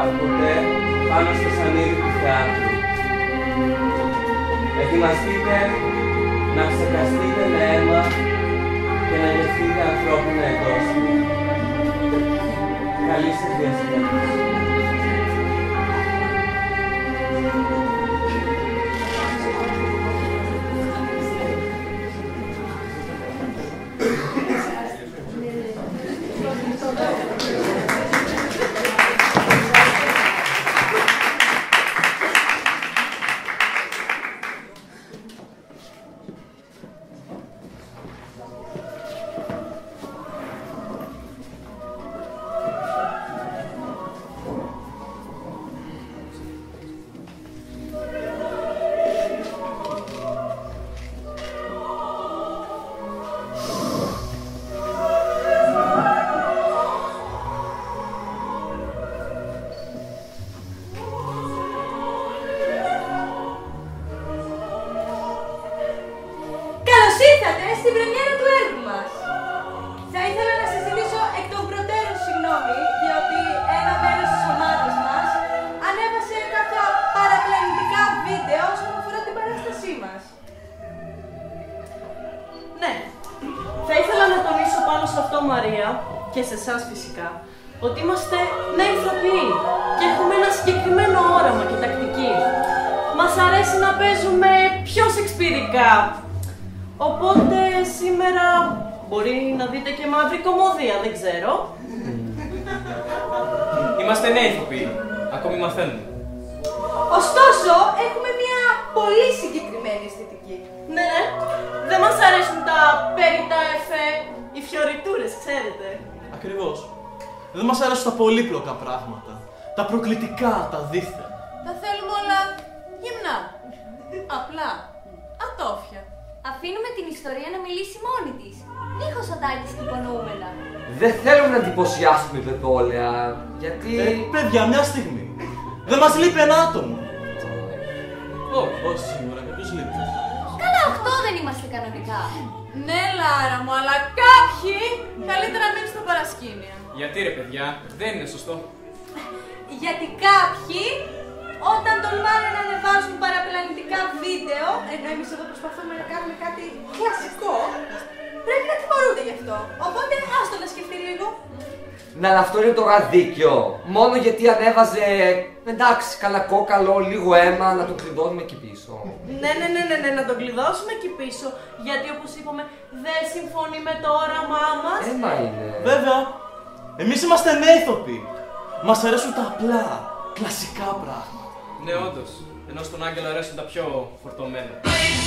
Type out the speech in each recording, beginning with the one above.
άρχονται πάνω στο σανίδι του θεάτρου. Ετοιμαστείτε να ψεκαστείτε με αίμα και να γευτείτε ανθρώπινα εντόστια. Καλή σας διασκέδαση. Και σε εσάς φυσικά, ότι είμαστε νέοι ηθοποιοί και έχουμε ένα συγκεκριμένο όραμα και τακτική. Μας αρέσει να παίζουμε πιο σεξπυρικά. Οπότε σήμερα μπορεί να δείτε και μαύρη κομμωδία, δεν ξέρω. Είμαστε νέοι ηθοποιοί, ακόμη μαθαίνουμε. Ωστόσο, έχουμε μια πολύ συγκεκριμένη αισθητική. Ναι, δεν μας αρέσουν τα περιτά εφέ, οι φιωριτούρες, ξέρετε. Ακριβώς. Δεν μας αρέσουν τα πολύπλοκα πράγματα. Τα προκλητικά, τα δίθεν. Τα θέλουμε όλα γυμνά. Απλά. Ατόφια. Αφήνουμε την ιστορία να μιλήσει μόνη της. Δίχως οντάκης και υπονοούμενα. Δεν θέλουμε να εντυπωσιάσουμε πεπόλαια, γιατί... παιδιά, μια στιγμή. Δεν μας λείπει ένα άτομο. Όχι, σίγουρα, κάποιος λείπει. Καλά, 8 δεν είμαστε κανονικά. Ναι, Λάρα μου, αλλά κάποιοι καλύτερα μείνουν στα παρασκήνια. Γιατί ρε παιδιά, δεν είναι σωστό. Γιατί κάποιοι, όταν τολμάνε να ανεβάζουν παραπλανητικά βίντεο, ενώ εμείς εδώ προσπαθούμε να κάνουμε κάτι κλασικό, πρέπει να τιμωρούνται γι' αυτό. Οπότε άστο να σκεφτεί λίγο. Ναι, αλλά αυτό είναι τώρα δίκαιο. Μόνο γιατί ανέβαζε, εντάξει, καλά κόκαλο, λίγο αίμα, να το κλειδώνουμε εκεί πίσω. Ναι, να τον κλειδώσουμε εκεί πίσω. Γιατί όπως είπαμε, δεν συμφωνεί με το όραμά μας. Έμα είναι. Βέβαια, εμείς είμαστε νέοι ηθοποιοί. Μας αρέσουν τα απλά, κλασικά πράγματα. Ναι, όντως. Ενώ στον Άγγελο αρέσουν τα πιο φορτωμένα.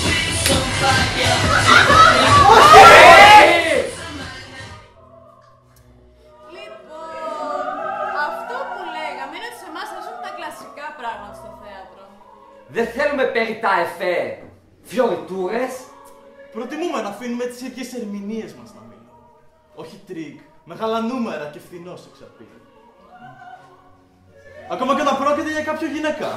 Δεν θέλουμε περιτά εφέ, φιωριτούρες. Προτιμούμε να αφήνουμε τις ίδιες ερμηνείες μας να μείνουν. Όχι τρίκ, μεγάλα νούμερα και φθηνό σεξαπίλ. Ακόμα και όταν πρόκειται για κάποιο γυναίκα.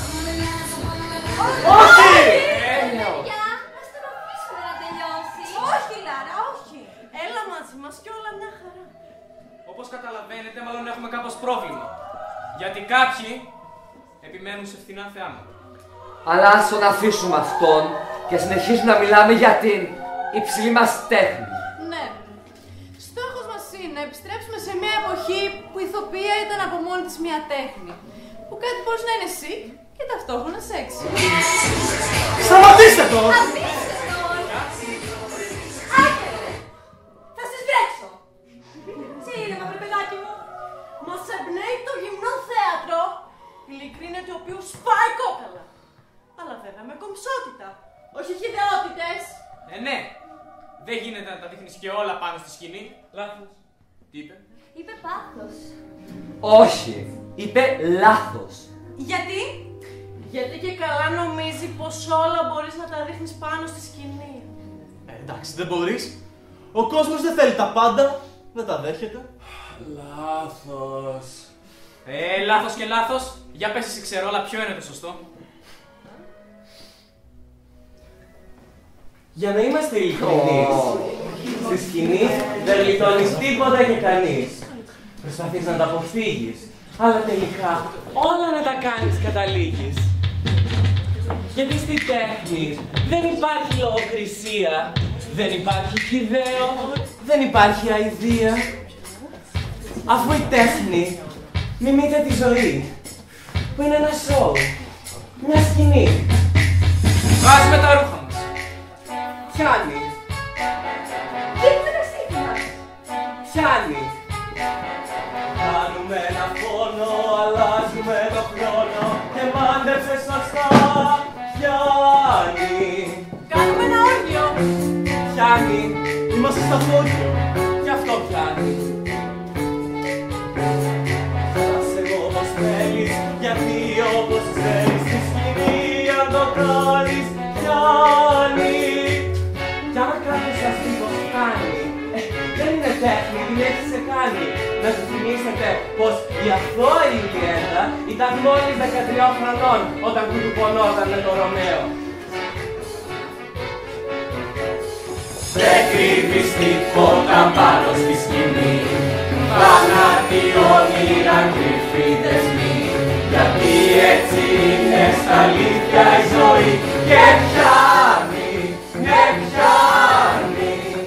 Όχι! Παιδιά, ας τον αφήσουμε να τελειώσει. Όχι, Λάρα, όχι. Έλα μαζί μας κι όλα μια χαρά. Όπως καταλαβαίνετε, μάλλον έχουμε κάπως πρόβλημα. Γιατί κάποιοι επιμένουν σε φθηνά θεάματα. Αλλά ας τον αφήσουμε αυτόν και συνεχίσουμε να μιλάμε για την υψηλή μας τέχνη. Ναι. Στόχος μας είναι να επιστρέψουμε σε μια εποχή που η ηθοποιία ήταν από μόνη της μια τέχνη. Που κάτι μπορούσε να είναι sick και ταυτόχρονα sexy. Σταματήστε τον! Αφήστε τον! Άκερε! Θα σας βρέξω! Σε ήρεμα, βρε παιδάκι μου! Μας εμπνέει το γυμνό θέατρο, ειλικρίνεται του οποίου σπάει κόκαλα. Αλλά βέβαια με κομψότητα, όχι χυδαιότητες. Ναι, δεν γίνεται να τα δείχνεις και όλα πάνω στη σκηνή. Λάθος. Τι είπε? Είπε πάθος. Όχι, είπε λάθος. Γιατί? Γιατί και καλά νομίζει πως όλα μπορείς να τα δείχνεις πάνω στη σκηνή. Εντάξει, δεν μπορείς. Ο κόσμος δεν θέλει τα πάντα, δεν τα δέχεται. Λάθος. Λάθος και λάθος. Για πες εσύ ξέρω, αλλά ποιο είναι το σωστό? Για να είμαστε ειλικρινείς, στη σκηνή δεν γλιτώνεις τίποτα και κανείς. Προσπαθείς να τα αποφύγεις, Αλλά τελικά όλα να τα κάνεις καταλήγεις. Γιατί στη τέχνη δεν υπάρχει λογοκρισία, δεν υπάρχει χυδαίο, δεν υπάρχει αηδία. Αφού η τέχνη μιμείται τη ζωή, που είναι ένα σοου, μια σκηνή. Βάζουμε τα ρούχα μας. Πιάνει. Δείτε τα στήθη μας. Πιάνει. Κάνουμε ένα φόνο, αλλάζουμε το χρόνο και μάντεψε σωστά. Πιάνει. Κάνουμε ένα όργιο. Πιάνει. Είμαστε στα φώκια. Γι' αυτό πιάνει. Άσε εγώ όπως θέλεις, γιατί όπως θέλεις στη σκηνή αν το κάνεις, πιάνει. Κι άμα κάποιος σας πει πως κάνει, δεν είναι τέχνη, την έχει σε κάνει. Να του θυμίσετε πως η αθώα Ιουλιέτα ήταν μόλις 13 χρονών όταν κουτουπωνόταν με τον Ρωμαίο. Δεν κρύβεις τίποτα πάνω στη σκηνή, θάνατοι όνειρα κρυφοί δεσμοί, γιατί έτσι είναι στα αλήθεια η ζωή και πιάνει, και πιάνει.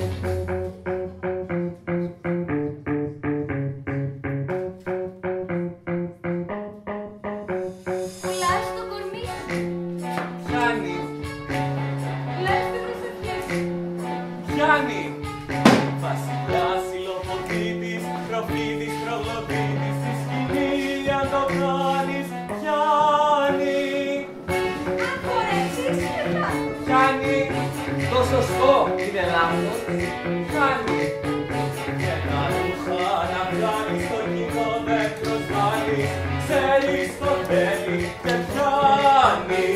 Πουλάς το κορμί σου. Πιάνει. Λες τις προσευχές σου. Πιάνει. Βασιλιάς, υλοποτήτης, προφήτης, προγλωτήτης, στη σκηνή αν το κάνεις, πιάνει. Αν χορέψεις, μετά. Πιάνει. Το σωστό είναι λάθος. Πιάνει. Και τα ρούχα να βγάλεις στο κοινό δεν προσβάλλεις, ξέρεις το θέλει και πιάνει.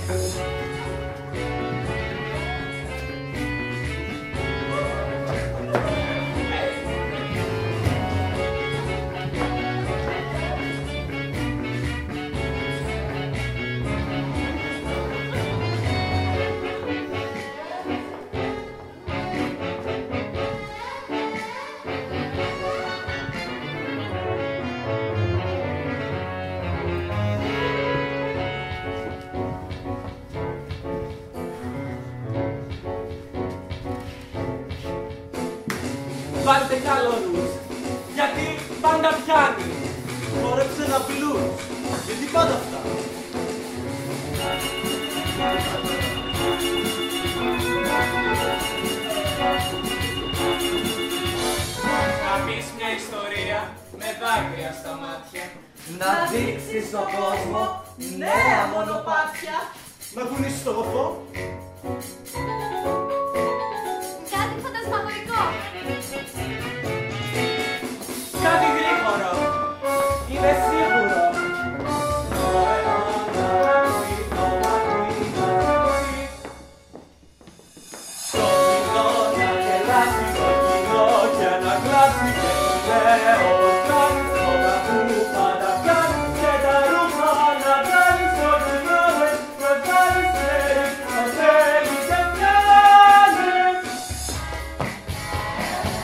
Βάλτε καλό ρουζ, γιατί πάντα πιάνει. Χόρεψε ένα blues. Γιατί πάντα αυτά. Να πεις μια ιστορία με δάκρυα στα μάτια. Να δείξεις στον κόσμο Νέα μονοπάτια. Να έχουν στόχο. Κάτι φαντασμαγορικό. Κάτι γρήγορο, είναι σίγουρο. Το κοινό να γελάσει, το κοινό και να κλάσει και λέω κάνεις όλα που πάντα κάνεις και τα ρούχα να βγάλεις το κοινό με βγάλεις θέλεις, το θέλεις και πιάνεις.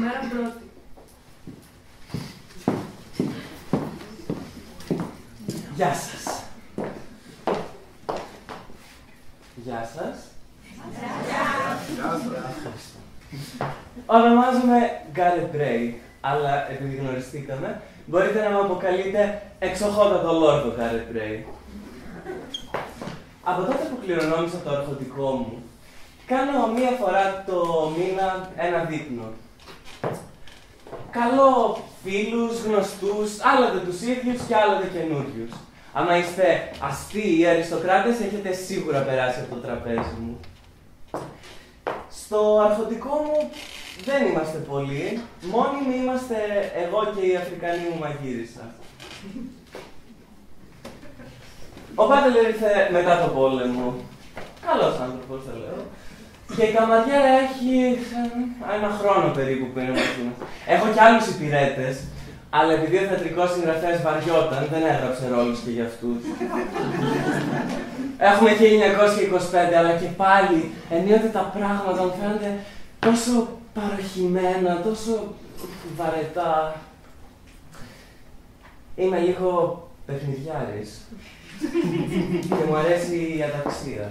μέρα πρώτη. Γεια σας. Γεια σας. Ονομάζομαι Gareth Bray, αλλά επειδή γνωριστήκαμε, μπορείτε να με αποκαλείτε εξοχότατο Λόρδο Gareth Bray. Από τότε που κληρονόμησα το αρχοντικό μου, κάνω μία φορά το μήνα ένα δείπνο. Καλώ φίλους, γνωστούς, άλλοτε τους ίδιους και άλλοτε καινούριους. Άμα είστε αστείοι ή αριστοκράτες, έχετε σίγουρα περάσει από το τραπέζι μου. Στο αρχοντικό μου δεν είμαστε πολλοί, μόνιμοι είμαστε εγώ και η Αφρικανή μου μαγείρισα. Ο Πάτελερ ήρθε μετά το πόλεμο. Καλός άνθρωπος, θα λέω. Και η καμαριέρα έχει ένα χρόνο περίπου που είναι μαζί μας. Έχω κι άλλους υπηρέτες, αλλά επειδή ο θεατρικός συγγραφέας βαριόταν, δεν έγραψε ρόλους και για αυτούς. Έχουμε 1925, αλλά και πάλι ενίοτε τα πράγματα μου φαίνονται τόσο παροχημένα, τόσο βαρετά. Είμαι λίγο παιχνιδιάρης και μου αρέσει η αταξία.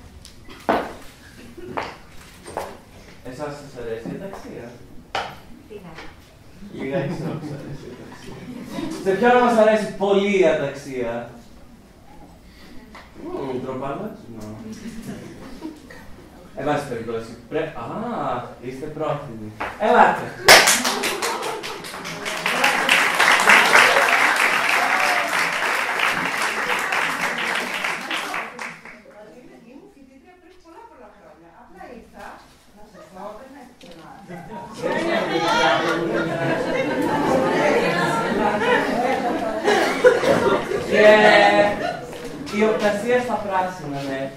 Εσάς σας αρέσει η αταξία? Λιγάκι σε όλους αρέσει η αταξία. Σε ποιον μας αρέσει πολύ η αταξία? Τροπάλας? Εν πάση περιπτώσει. Α, είστε πρόθυμοι. Ελάτε. Ήμουν φοιτήτρια πριν πολλά χρόνια. Απλά ήρθα να σας δω, δεν έχετε να... Και η οπτασία στα πράσινα, ναι.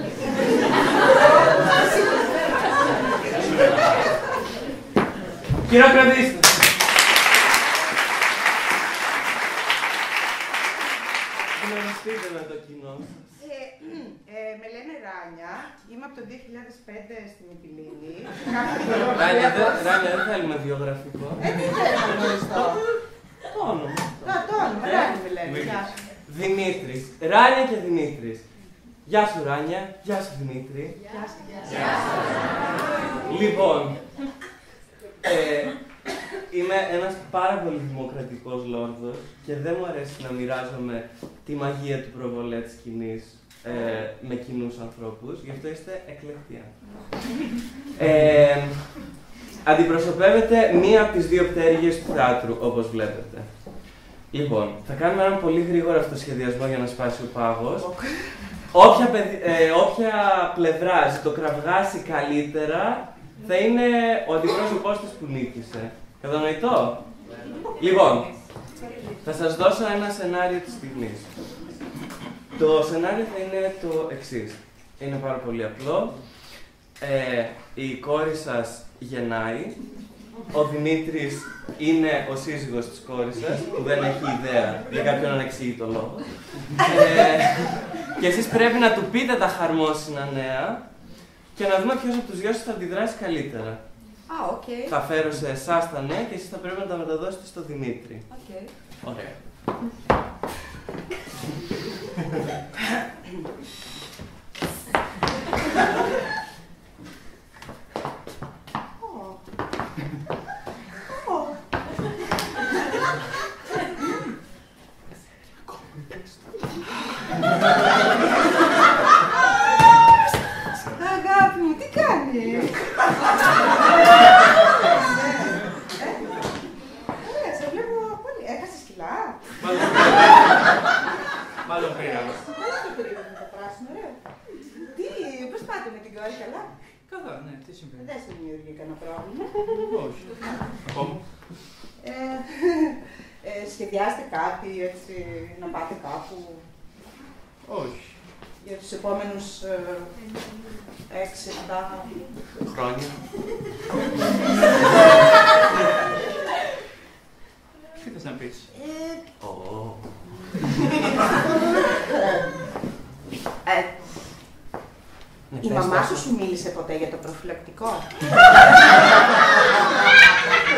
Χειροκροτήστε. Γνωριστείτε με το κοινό. Με λένε Ράνια, είμαι από το 2005 στην Μυτιλήνη. Ράνια, δεν θέλουμε βιογραφικό. Τι θέλω να γνωριστώ. Το όνομα. Το όνομα, Ράνια με λένε. Δημήτρης. Ράνια και Δημήτρης. Γεια σου Ράνια, γεια σου Δημήτρη. Γεια σου. Λοιπόν, είμαι ένας πάρα πολύ δημοκρατικός λόρδος και δεν μου αρέσει να μοιράζομαι τη μαγεία του προβολέ της σκηνής με κοινούς ανθρώπους, γι' αυτό είστε εκλεκτοί. Αντιπροσωπεύετε μία από τις δύο πτέρυγες του θεάτρου, όπως βλέπετε. Λοιπόν, θα κάνουμε έναν πολύ γρήγορο αυτοσχεδιασμό για να σπάσει ο πάγος. Όποια πλευρά το κραυγάσει καλύτερα, θα είναι ο αντιπρόσωπός της που νίκησε. Κατανοητό? Λοιπόν, θα σας δώσω ένα σενάριο της στιγμής. Το σενάριο θα είναι το εξής. Είναι πάρα πολύ απλό. Η κόρη σας γεννάει. Ο Δημήτρης είναι ο σύζυγος της κόρης σας, που δεν έχει ιδέα για κάποιον ανεξήγητο λόγο. Και εσείς πρέπει να του πείτε τα χαρμόσυνα νέα και να δούμε ποιος από τους δυο σας θα αντιδράσει καλύτερα. Θα φέρω σε εσάς τα νέα και εσείς θα πρέπει να τα μεταδώσετε στο Δημήτρη. Ωραία. Αγάπη μου, τι κάνεις? Ωραία, σε βλέπω πολύ. Έχασες κιλά? Μάλλον πήραμε. Καλά το περίμενα το πράσινο, ωραία. Τι, πώς πάτε με την κόρη, καλά? Καλά, ναι, τι συμβαίνει? Δεν σου δημιουργεί κανένα πρόβλημα. Όχι. Ακόμα. Σχεδιάστε κάτι, έτσι, να πάτε κάπου? Όχι. Για τους επόμενους 6-7 χρόνια. Τι θες να πεις? Η μαμά σου μίλησε ποτέ για το προφυλακτικό?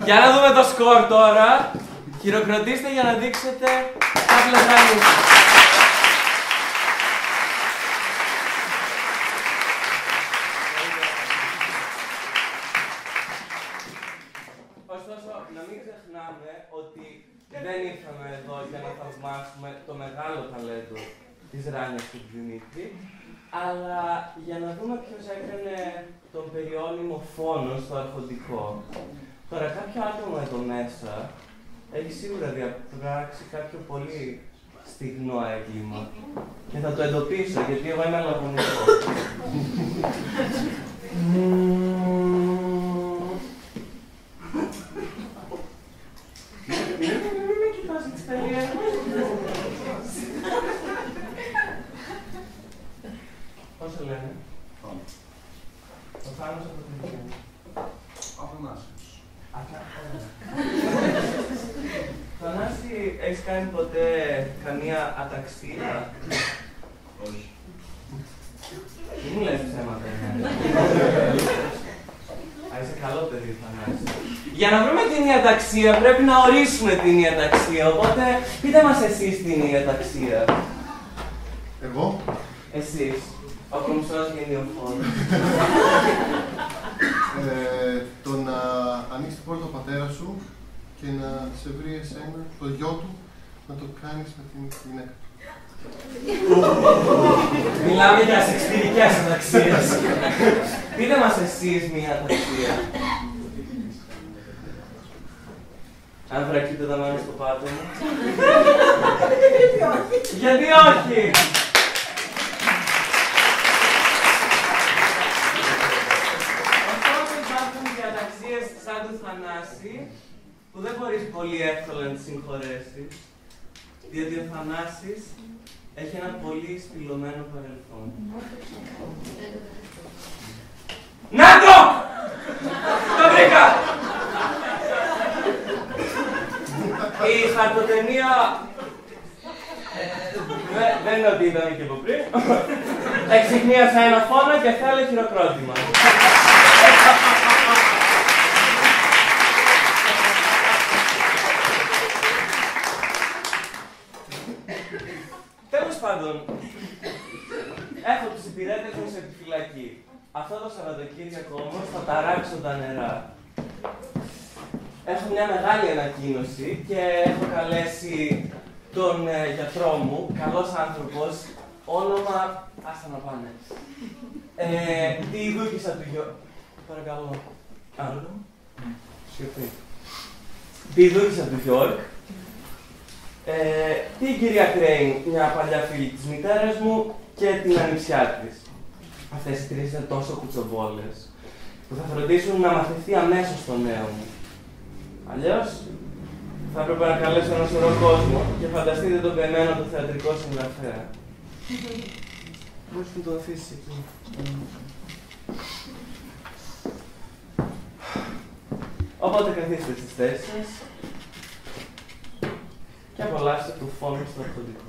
Για να δούμε το σκορ τώρα. Χειροκροτήστε για να δείξετε κάτι λογαριασμό. Ωστόσο, να μην ξεχνάμε ότι δεν ήρθαμε εδώ για να θαυμάσουμε το μεγάλο ταλέντο της Ράνιας του Δημήτρη, αλλά για να δούμε ποιος έκανε τον περιώνυμο φόνο στο αρχοντικό. Τώρα, κάποιο άτομο εδώ μέσα έχει σίγουρα διαπράξει κάποιο πολύ στιγνό έγκλημα και θα το εντοπίσω, γιατί εγώ είμαι λαγωνικός. Μην κοιτάς τις περίεργες. Πώς σε λένε? Ο Θάνος από την Υγεία. Αθανάσιος. Θανάση, έχεις κάνει ποτέ καμία αταξία? Όχι. Μην μου λες ψέματα, είσαι καλό παιδί, Θανάση. Για να βρούμε την ιαταξία πρέπει να ορίσουμε την ιαταξία, οπότε πείτε μας εσείς την ιαταξία. Εγώ? Εσείς, ο κομψός γενιοφόρος. Το να ανοίξει την πόρτα ο πατέρα σου και να σε βρει εσένα, το γιο του, να το κάνεις με την γυναίκα του. Μιλάμε για σεξπυρικές αταξίες. Πείτε μας εσείς μία αταξία. Αν βρακείτε τα μάνα στο πάτο μου. Γιατί όχι! Ωστόσο υπάρχουν διαταξίες σαν του Θανάση που δεν μπορείς πολύ εύκολα να τις συγχωρέσεις, διότι ο Θανάσης έχει ένα πολύ σπηλωμένο παρελθόν. Να το! Το βρήκα! Η χαρτοτενία... δεν είναι ότι είδαμε και από πριν. Εξυχνίασα ένα φόνο και θέλω χειροκρότημα. Τέλος πάντων, έχω τους υπηρέτες μου σε επιφυλακή. Αυτό το Σαββατοκύριακο όμως θα ταράξω τα νερά. Έχω μια μεγάλη ανακοίνωση και έχω καλέσει τον γιατρό μου, καλός άνθρωπος, όνομα... Άστα να πάνε. Τη δούκισσα του Γιώργου. Παρακαλώ. Άλλο. Σιωπή. Τη δούκισσα του Γιώργου. Την κυρία Κρέιν, μια παλιά φίλη της μητέρας μου και την ανιψιά της. Αυτές οι τρεις είναι τόσο κουτσομπόλες που θα φροντίσουν να μαθηθεί αμέσως το νέο μου. Αλλιώς θα έπρεπε να καλέσω ένα σωρό κόσμο και φανταστείτε τον πεμένο το θεατρικό συγγραφέα. Μπορείς να το αφήσεις εκεί. Οπότε καθίστε στις θέσεις σας και απολαύστε του φόνου στο αρχοντικό.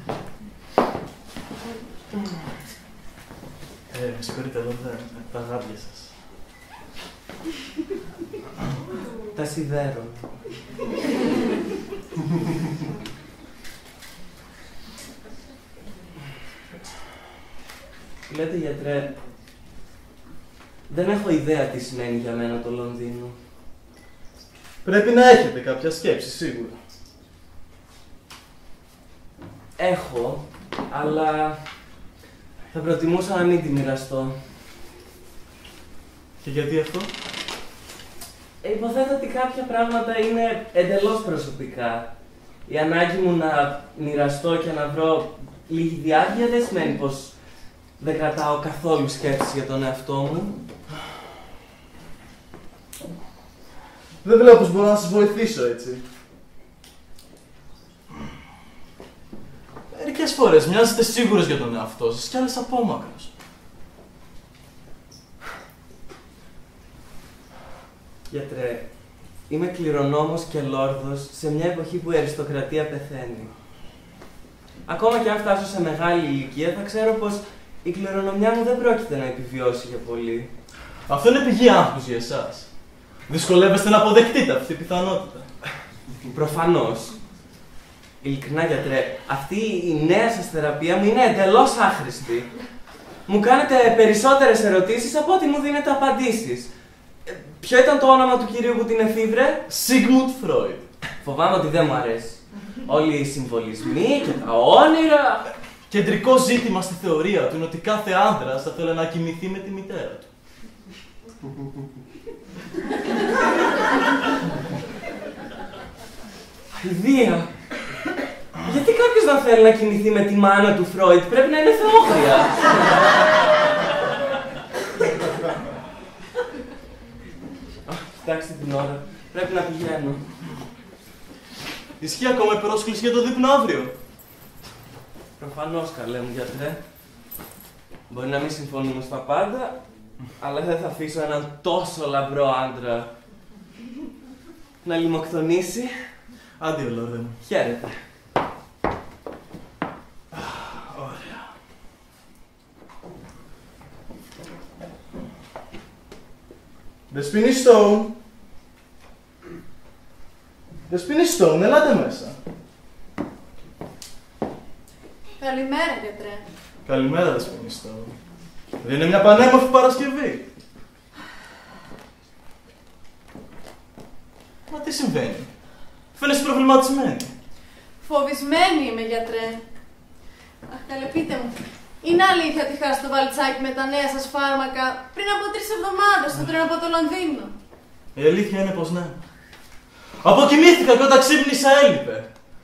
Με συγχωρείτε, εδώ τα γάντια σας. Τα σιδέρω. Λέτε, γιατρέ, δεν έχω ιδέα τι σημαίνει για μένα το Λονδίνο. Πρέπει να έχετε κάποια σκέψη, σίγουρα. Έχω, αλλά θα προτιμούσα να μην τη μοιραστώ. Και γιατί αυτό? Υποθέτω ότι κάποια πράγματα είναι εντελώς προσωπικά. Η ανάγκη μου να μοιραστώ και να βρω λίγη διάρκεια δεν σημαίνει πως δεν κρατάω καθόλου σκέψη για τον εαυτό μου. Δεν βλέπω πως μπορώ να σας βοηθήσω, έτσι. Μερικές φορές μοιάζετε σίγουρος για τον εαυτό σας κι άλλες απόμακρος. Γιατρέ, είμαι κληρονόμος και λόρδος σε μια εποχή που η αριστοκρατία πεθαίνει. Ακόμα και αν φτάσω σε μεγάλη ηλικία, θα ξέρω πως η κληρονομιά μου δεν πρόκειται να επιβιώσει για πολύ. Αυτό είναι πηγή άγχους για εσάς. Δυσκολεύεστε να αποδεχτείτε αυτή την πιθανότητα. Προφανώς. Ειλικρινά, γιατρέ, αυτή η νέα σας θεραπεία μου είναι εντελώς άχρηστη. Μου κάνετε περισσότερες ερωτήσεις από ό,τι μου δίνετε απαντήσεις. Ποιο ήταν το όνομα του κυρίου που την εφήβρε? Sigmund Freud. Φοβάμαι ότι δεν μου αρέσει. Όλοι οι συμβολισμοί και τα όνειρα. Κεντρικό ζήτημα στη θεωρία του είναι ότι κάθε άνδρας θα θέλει να κοιμηθεί με τη μητέρα του. Αηδία. Γιατί κάποιος να θέλει να κοιμηθεί με τη μάνα του Φρόιντ, πρέπει να είναι θεόχρια. Κοιτάξτε την ώρα, πρέπει να πηγαίνω. Ισχύει ακόμα η πρόσκληση για το δείπνο αύριο? Προφανώς, καλέ μου γιατρέ. Μπορεί να μην συμφωνούμε στα πάντα, αλλά δεν θα αφήσω έναν τόσο λαμπρό άντρα να λιμοκτονήσει. Άντε, λόρδε μου. Χαίρετε. Ωραία. Δεσποινή Stone. Δεσποινή Stone, ελάτε μέσα. Καλημέρα, γιατρέ. Καλημέρα, Δεσποινή Stone. Δεν είναι μια πανέμορφη Παρασκευή? Μα τι συμβαίνει? Φαίνεσαι προβληματισμένη. Φοβισμένη είμαι, γιατρέ. Αχ, καλέ, πείτε μου. Είναι αλήθεια ότι χάσατε το βαλτσάκι με τα νέα σας φάρμακα πριν από 3 εβδομάδες στο τρένο από το Λονδίνο? Η αλήθεια είναι πως ναι. Αποκοιμήθηκα και όταν ξύπνησα έλειπε.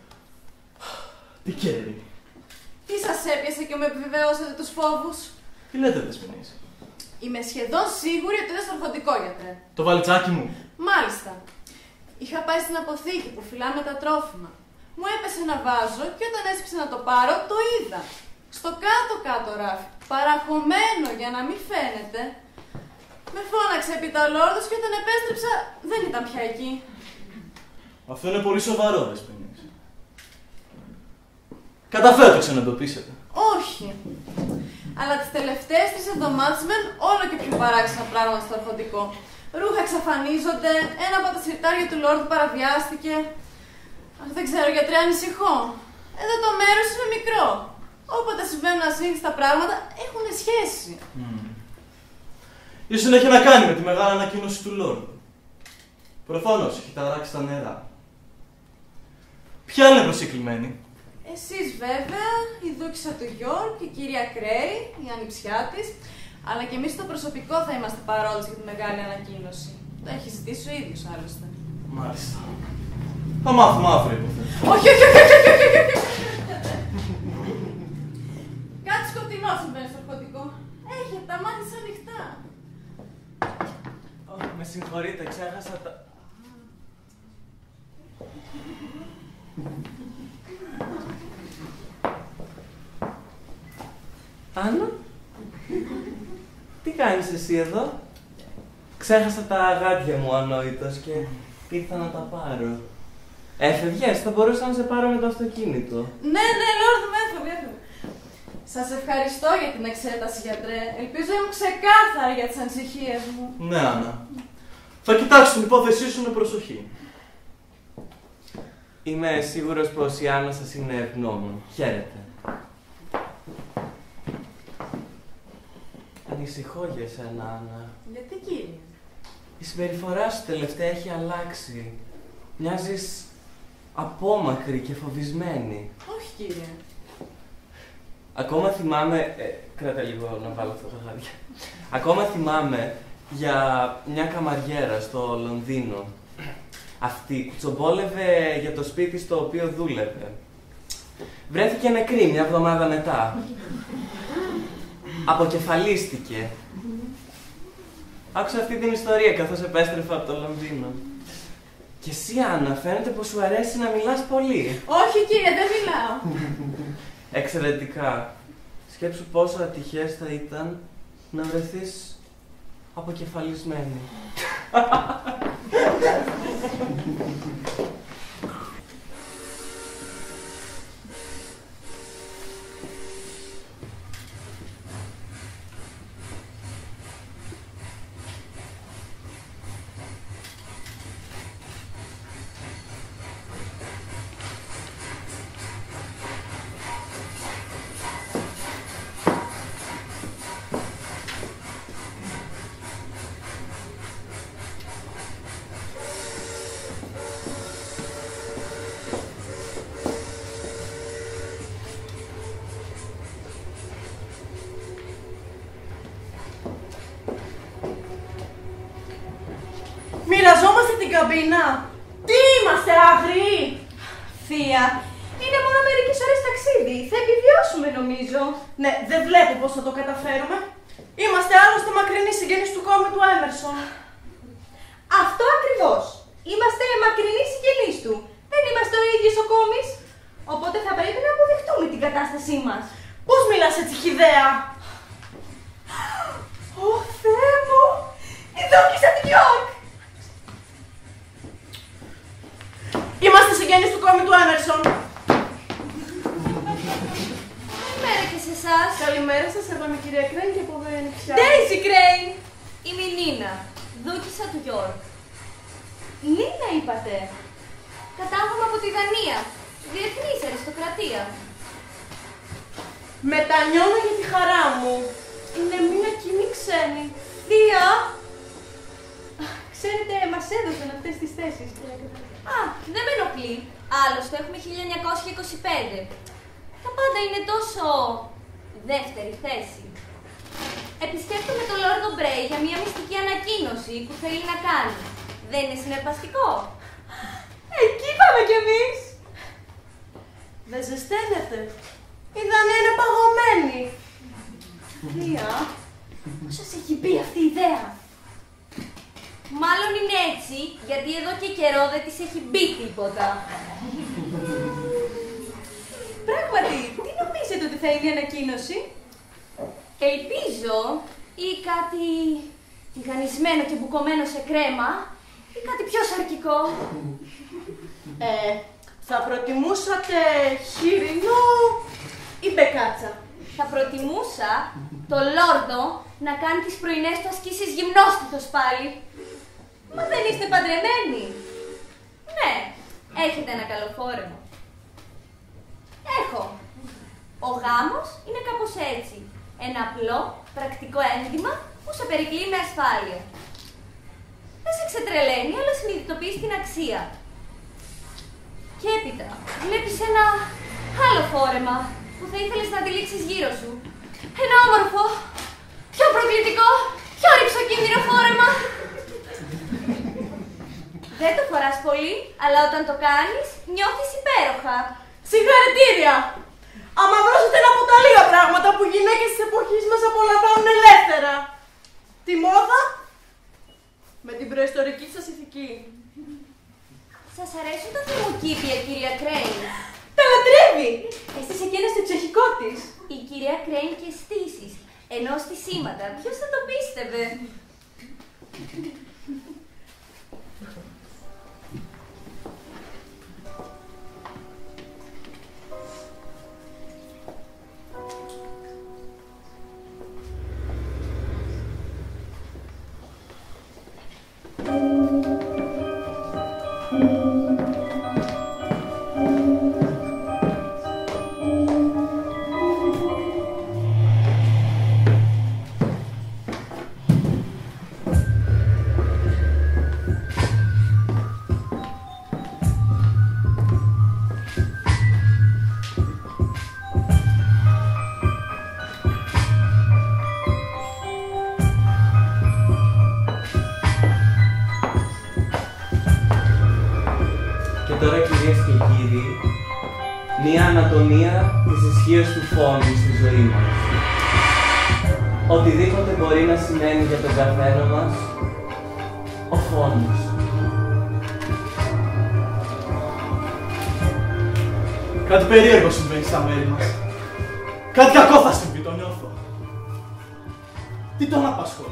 Τι καίρι. Τι σας έπιασε και μου επιβεβαιώσατε τους φόβους? Τι λέτε, Δεσποινής? Είμαι σχεδόν σίγουρη ότι είναι στο αρχοντικό, γιατρέ. Το βαλτσάκι μου. Μάλιστα. Είχα πάει στην αποθήκη που φυλάμε τα τρόφιμα. Μου έπεσε ένα βάζο και όταν έσπισα να το πάρω, το είδα. Στο κάτω-κάτω ράφι, παραχωμένο για να μην φαίνεται. Με φώναξε έπειτα ο Λόρδος και όταν επέστρεψα δεν ήταν πια εκεί. Αυτό είναι πολύ σοβαρό, Δεσποινής. Καταφέρατε να ξαναεντοπίσετε? Όχι. Αλλά τις τελευταίες 3 εβδομάδες μένουν όλο και πιο παράξενα πράγματα στο αρχοντικό. Ρούχα εξαφανίζονται, ένα από τα συρτάρια του Λόρδου παραβιάστηκε. Αχ, δεν ξέρω, γιατρέ, ανησυχώ. Εδώ το μέρος είναι μικρό. Όποτε συμβαίνουν ασύνηθιστα πράγματα έχουν σχέση. Ίσως έχει να κάνει με τη μεγάλη ανακοίνωση του Λόρδου. Προφανώς έχει ταράξει τα νερά. Ποια είναι προσκεκλημένη? Εσείς βέβαια, η δούκισσα του Γιόρκ, η κυρία Κρέι, η ανιψιά της, αλλά και εμείς στο προσωπικό θα είμαστε παρόντες για τη μεγάλη ανακοίνωση. Το έχει ζητήσει ο ίδιος άλλωστε. Μάλιστα. Θα μάθουμε αύριο, υποθέτω. Όχι, όχι, όχι, όχι, όχι, όχι, όχι. Κάτι σκοτεινό συμβαίνει στο αρχοντικό. Έχετε τα μάτια σας ανοιχτά. Με συγχωρείτε, ξέχασα τα... Άννα, τι κάνεις εσύ εδώ? Ξέχασα τα αγάτια μου ανόητος και ήρθα να τα πάρω. Έφευγες, θα μπορούσα να σε πάρω με το αυτοκίνητο. Ναι, Λόρδ, με έφευγε. Σας ευχαριστώ για την εξέταση, γιατρέ. Ελπίζω ήμουν ξεκάθαρη για τις ανησυχίες μου. Ναι, Άννα. Θα κοιτάξω την υπόθεσή σου με προσοχή. Είμαι σίγουρος πως η Άννα σας είναι ευγνώμων. Χαίρετε. Ανησυχώ για εσένα, Άννα. Γιατί, κύριε? Η συμπεριφορά σου τελευταία έχει αλλάξει. Μοιάζεις απόμακρη και φοβισμένη. Όχι, κύριε. Ακόμα θυμάμαι... κράτα λίγο να βάλω αυτό τα χάδια. Ακόμα θυμάμαι για μια καμαριέρα στο Λονδίνο. Αυτή τσομπόλευε για το σπίτι στο οποίο δούλευε. Βρέθηκε νεκρή μια εβδομάδα μετά. Αποκεφαλίστηκε. Άκουσα αυτή την ιστορία καθώς επέστρεφα από το Λονδίνο. Και εσύ, Άννα, φαίνεται πως σου αρέσει να μιλάς πολύ. Όχι, κύριε, δεν μιλάω. Εξαιρετικά. Σκέψου πόσο ατυχές θα ήταν να βρεθείς αποκεφαλισμένη. στην καμπίνα. Τι είμαστε, άγριοι! Θεία, είναι μόνο μερικές ώρες ταξίδι. Θα επιβιώσουμε νομίζω. Ναι, δεν βλέπω πώς θα το καταφέρουμε. Είμαστε άλλωστε μακρινοί συγγενείς του κόμι του Έμερσον. Αυτό ακριβώς. Είμαστε μακρινοί συγγενείς του. Δεν είμαστε ο ίδιος ο κόμις. Οπότε θα πρέπει να αποδεχτούμε την κατάστασή μας. Πώς μιλάς έτσι χυδαία? Ω Θεέ μου! Η δόκλισσα του Γιόρκ! Είμαστε συγγενείς του κόμι του Έμερσον. Καλημέρα και σε εσάς. Καλημέρα σας, εγώ είμαι η κυρία Κρέιν και από εδώ είναι πια. Daisy Crane! Είμαι η Νίνα, δούκισσα του Γιόρκ. Νίνα είπατε. Κατάγομαι από τη Δανία, διεθνής αριστοκρατία. Μετανιώνω για τη χαρά μου. Είναι μια κοινή ξένη. Θεία! Ξέρετε, μας έδωσαν αυτές τις θέσεις. Α, δεν με ενοχλεί. Άλλωστε έχουμε 1925. Τα πάντα είναι τόσο δεύτερη θέση. Επισκέπτομαι τον Λόρδο Μπρέι για μια μυστική ανακοίνωση που θέλει να κάνει. Δεν είναι συναρπαστικό? Εκεί πάμε κι εμείς! Δεν ζεσταίνεται. Η Δανία είναι παγωμένη. Θεία, πώς σας έχει πει αυτή η ιδέα? Μάλλον είναι έτσι, γιατί εδώ και καιρό δεν της έχει μπει τίποτα. Πράγματι, τι νομίζετε ότι θα είναι η ανακοίνωση? Ελπίζω ή κάτι τηγανισμένο και μπουκωμένο σε κρέμα ή κάτι πιο σαρκικό. Θα προτιμούσατε χοιρινό ή μπεκάτσα? Θα προτιμούσα το Λόρδο να κάνει τις πρωινές του ασκήσεις γυμνόστιθος πάλι. Μα δεν είστε παντρεμένοι? Ναι, έχετε ένα καλό φόρεμα. Έχω. Ο γάμος είναι κάπως έτσι. Ένα απλό, πρακτικό ένδυμα που σε περικλεί με ασφάλεια. Δεν σε ξετρελαίνει, αλλά συνειδητοποιείς την αξία. Και έπειτα, βλέπεις ένα άλλο φόρεμα που θα ήθελες να αντιλήξεις γύρω σου. Ένα όμορφο, πιο προκλητικό, πιο ρυψοκίνδυνο φόρεμα. Δεν το φοράς πολύ, αλλά όταν το κάνεις, νιώθεις υπέροχα. Συγχαρητήρια! Άμα βρώσετε ένα από τα λίγα πράγματα που οι γυναίκες της εποχής μας απολαμβάνουν ελεύθερα. Τη μόδα με την προϊστορική σας ηθική. Σας αρέσουν τα θερμοκήπια, κυρία Κρέιν? Τα λατρεύει! Έστησε εκείνο στο ψυχικό της. Η κυρία Κρέιν και στήσεις, ενώ στη σήματα, ποιος θα το πίστευε? Τώρα, κυρίες και κύριοι, μία ανατομία της ισχύως του φόνου στη ζωή μας. Οτιδήποτε μπορεί να σημαίνει για τον καθένα μας, ο φόνος. Κάτι περίεργο συμβαίνει στα μέρη μας. Κάτι κακό θα συμβεί, το νιώθω. Τι τον απασχολεί?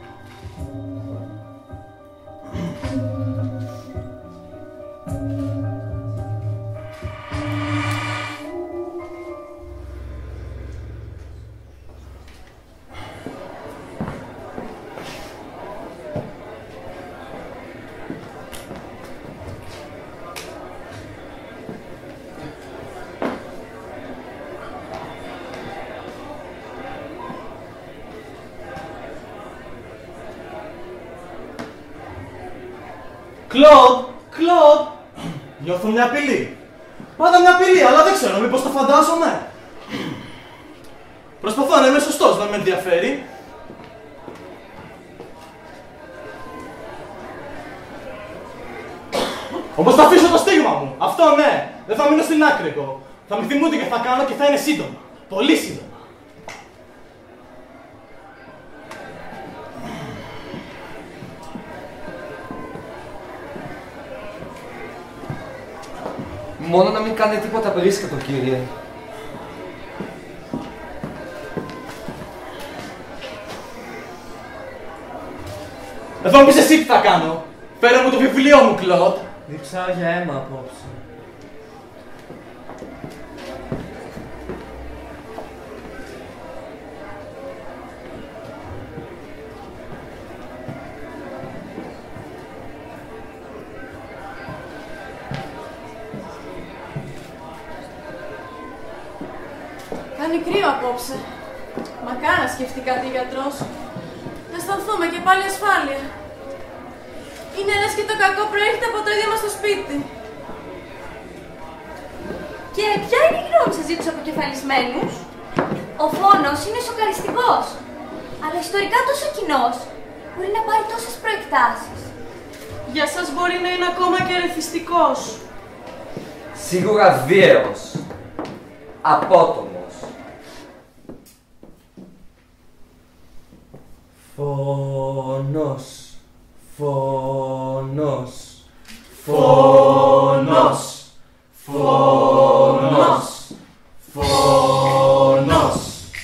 Κλοντ! Νιώθω μια απειλή. Πάντα μια απειλή, αλλά δεν ξέρω, μήπως το φαντάζομαι. Προσπαθώ να είμαι σωστός, να με ενδιαφέρει. Όπως θα αφήσω το στίγμα μου. Αυτό ναι. Δεν θα μείνω στην άκρη εγώ. Θα με θυμούνται και θα κάνω και θα είναι σύντομα. Πολύ σύντομα. Μόνο να μην κάνετε τίποτα περίσκατο, κύριε. Εδώ πεις εσύ τι θα κάνω. Φέρε μου το βιβλίο μου, Κλοντ. Διψάω για αίμα απόψε. Κάνει κρύο απόψε. Μακάρι να σκεφτεί κάτι γιατρός. Να αισθανθούμε και πάλι ασφάλεια. Είναι λες και το κακό προέρχεται από το ίδιο μας το σπίτι. Και ποια είναι η γνώμη σας για τους αποκεφαλισμένους? Ο φόνος είναι σοκαριστικός. Αλλά ιστορικά τόσο κοινός μπορεί να πάρει τόσες προεκτάσεις. Για σας μπορεί να είναι ακόμα και ερεθιστικός. Σίγουρα βίαιος. Απότομος. Φόνος. Φόνος. Φόνος. Φόνος. Φόνος.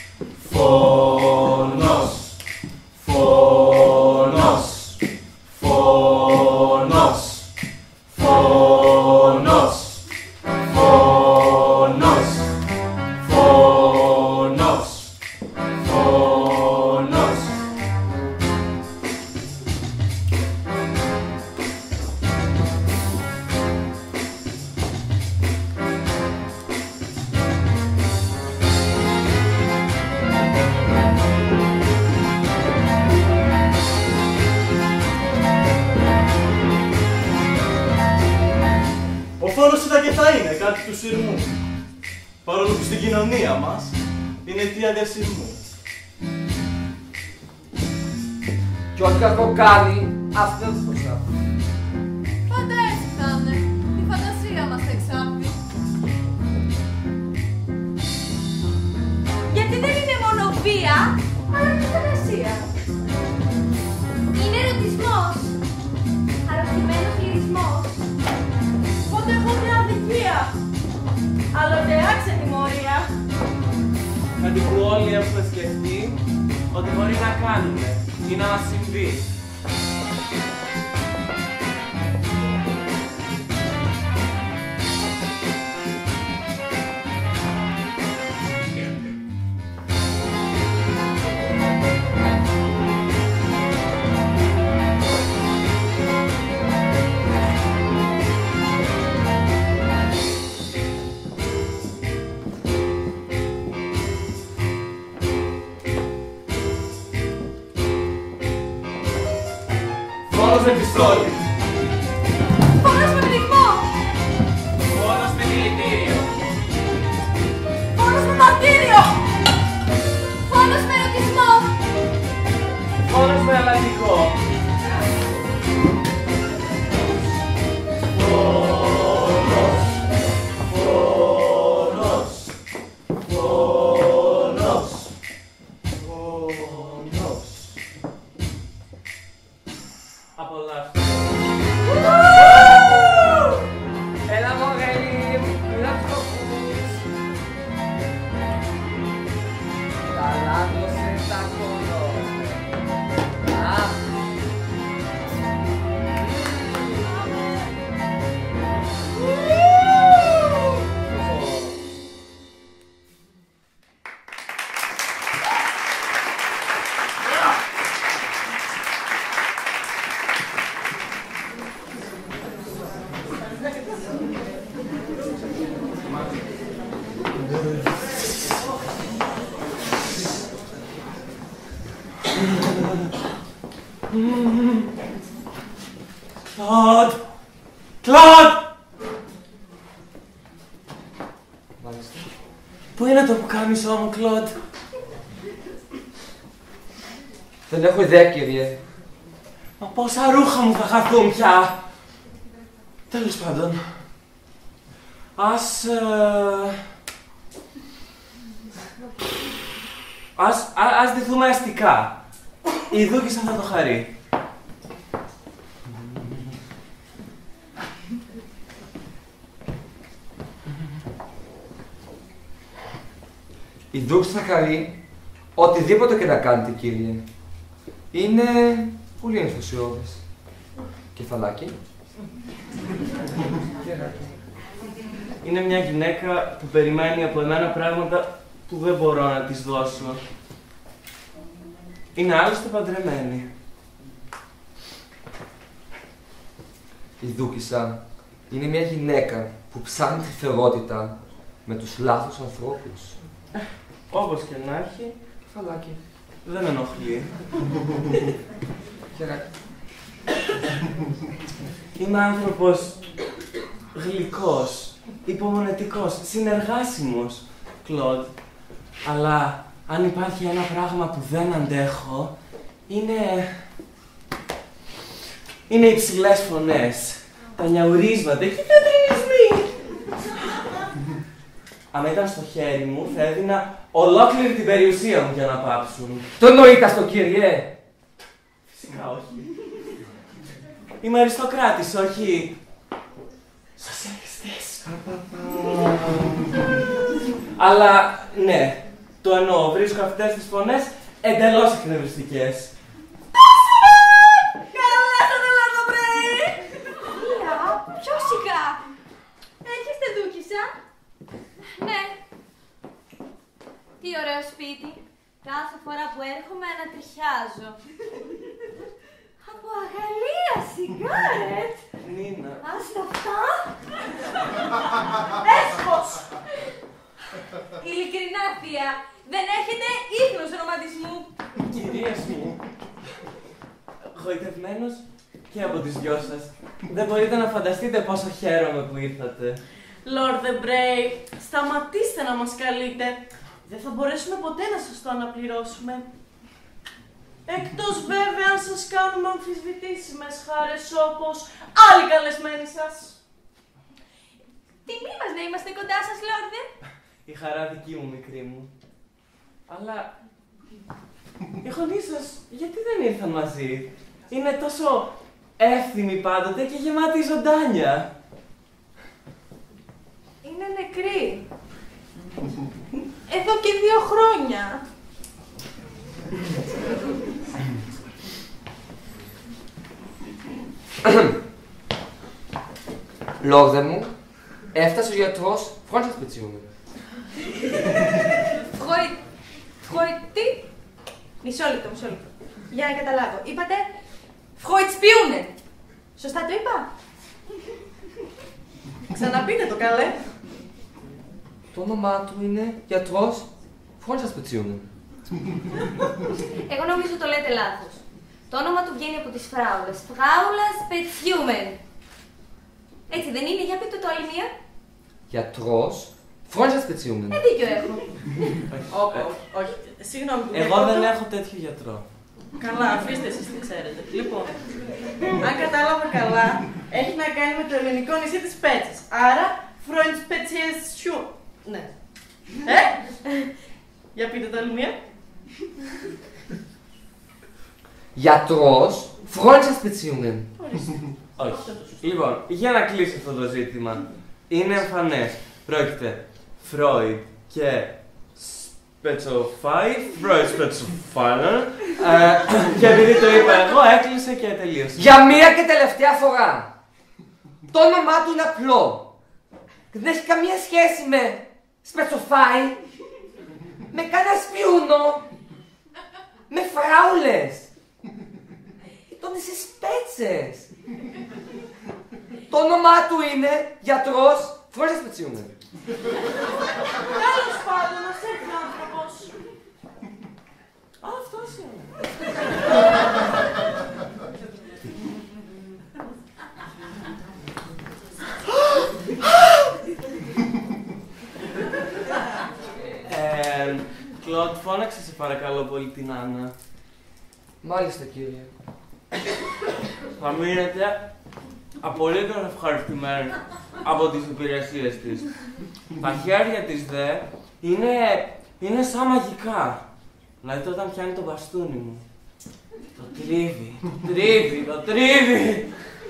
Φόνος. Φόνος. Φόνος. Φόνος. Φόνος. Φόνος. Φόνος. Ο φόνος ήταν και θα είναι κάτι του σειρμού. Παρόλο που στην κοινωνία μας είναι αιτία διασυρμού. Και ό,τι κακό κάνει, αυτό δεν το προσάπτει. Πάντα έτσι θα είναι. Η φαντασία μας θα εξάπτει. Γιατί δεν είναι μόνο βία, αλλά και φαντασία. Είναι ερωτισμός. Αρρωστημένος λυρισμός. Πότε έχουν μια αδικία. Άλλοτε άξενη μορία. Κάτι που όλοι έχουμε σκεφτεί ότι μπορεί να κάνουμε ή να μας συμβεί. Φόνος με πιστόλι. Φόνος με πνιγμό. Φόνος με δηλητήριο. Φόνος με μαρτύριο. Φόνος με ερωτισμό. Φόνος με αλλαντικό. Φόνος. Φόνος. Φόνος. Φόνος. Απολαύστε. Έλα μωρέλη, να το πούς. Ταλάντωσε τα κολόνια. Κλοντ! Κλοντ! Μάλιστα. Πού είναι το πουκάμισό μου, Κλοντ? Δεν έχω ιδέα, κύριε. Μα πόσα ρούχα μου θα χαθούν πια? Τέλος πάντων, ας ντυθούμε αστικά. Η Δούκισσα θα το χαρεί. Η Δούκισσα θα χαρεί οτιδήποτε και να κάνετε, κύριε. Είναι πολύ ενθουσιώδης. Κεφαλάκι. Είναι μια γυναίκα που περιμένει από εμένα πράγματα που δεν μπορώ να της δώσω. Είναι άλλωστε παντρεμένη. Η Δούκισσα είναι μια γυναίκα που ψάχνει τη θερότητα με τους λάθος ανθρώπους. Όπως και να έχει, Κεφαλάκι. δεν με ενοχλεί. Είμαι άνθρωπος γλυκός, υπομονετικός, συνεργάσιμος, Κλοντ. Αλλά αν υπάρχει ένα πράγμα που δεν αντέχω, είναι οι υψηλές φωνές, τα νιαουρίσματα και οι τετρινισμοί. Αν ήταν στο χέρι μου, θα έδινα ολόκληρη την περιουσία μου για να πάψουν. Το εννοείται αυτό, κύριε! Φυσικά όχι. Είμαι αριστοκράτης, όχι σοσιαλιστής. Αλλά, ναι, το εννοώ. Βρίσκω αυτές τις φωνές εντελώς εκνευριστικές. Καλά στον Ελλάδα, βρε! Έλα, πιο σιγά! Έρχεστε, Δούκισσα? Ναι. Τι ωραίο σπίτι. Κάθε φορά που έρχομαι ανατριχιάζω. Από αγαλία, σιγάρετ. Νίνα. Άστα αυτά. Έσχος! Ειλικρινά, θεία, δεν έχετε ίχνος ρομαντισμού. Κυρίες μου, γοητευμένος και από τις δυο σας. Δεν μπορείτε να φανταστείτε πόσο χαίρομαι που ήρθατε. Λόρδε Μπρέι, σταματήστε να μας καλείτε. Δεν θα μπορέσουμε ποτέ να σας το αναπληρώσουμε. Εκτός βέβαια αν σας κάνουμε αμφισβητήσιμες χάρες όπως άλλοι καλεσμένοι σας. Τιμή μας να είμαστε κοντά σας, Λόρδε. Η χαρά δική μου, μικρή μου. Αλλά οι γονείς σας γιατί δεν ήρθαν μαζί? Είναι τόσο εύθυμοι πάντοτε και γεμάτοι ζωντάνια. Είναι νεκροί. Εδώ και 2 χρόνια. Λόρδε μου, έφτασε ο γιατρός Φρόντσας Πετσιούνι. Τι? Μισό λεπτό. Για να καταλάβω. Είπατε Φροιτспиунен. Σωστά το είπα? Ξαναπείτε το καλέ. Το όνομά του είναι γιατρός Φρόντσας Πετσιούνι. Εγώ νομίζω το λέτε λάθος. Το όνομα του βγαίνει από τις φράουλες. Φράουλας Πετσιούμεν. Έτσι δεν είναι? Για πείτε το άλλη μία. Γιατρός Φρόντσας Πετσιούνι. Δίκιο έχω. Όχι, συγγνώμη. Εγώ δεν έχω τέτοιο γιατρό. Καλά, αφήστε εσείς τι ξέρετε. Λοιπόν, αν κατάλαβα καλά, έχει να κάνει με το ελληνικό νησί της Πέτσης. Άρα, Φροιντσπετσιέσιου. Ναι. Για πείτε το άλλη μία. Γιατρός Φρόντσας Πετσιούνι. Όχι. Λοιπόν, για να κλείσει αυτό το ζήτημα. Είναι εμφανές. Πρόκειται Φρόιντ και Φρόιντ Σπετσοφάινα. Και επειδή το είπα εγώ, έκλεισε και τελείωσε. Για μία και τελευταία φορά. Το όνομά του είναι απλό. Δεν έχει καμία σχέση με Σπετσοφάι, με κανένα σπιούνο, με φράουλες. Τον είσαι σπέτσες. Το όνομά του είναι γιατρός Φρόντσας Πετσιούνι. Τέλος πάντων, να έρθει ο άνθρωπος. Αυτός είναι. Κλοντ, φώναξε σε παρακαλώ πολύ την Άννα. Μάλιστα, κύριε. Θα μείνετε απολύτως ευχαριστημένη από τις υπηρεσίες της. Τα χέρια της δε είναι σαν μαγικά. Δηλαδή όταν πιάνει το μπαστούνι μου. Το τρίβει.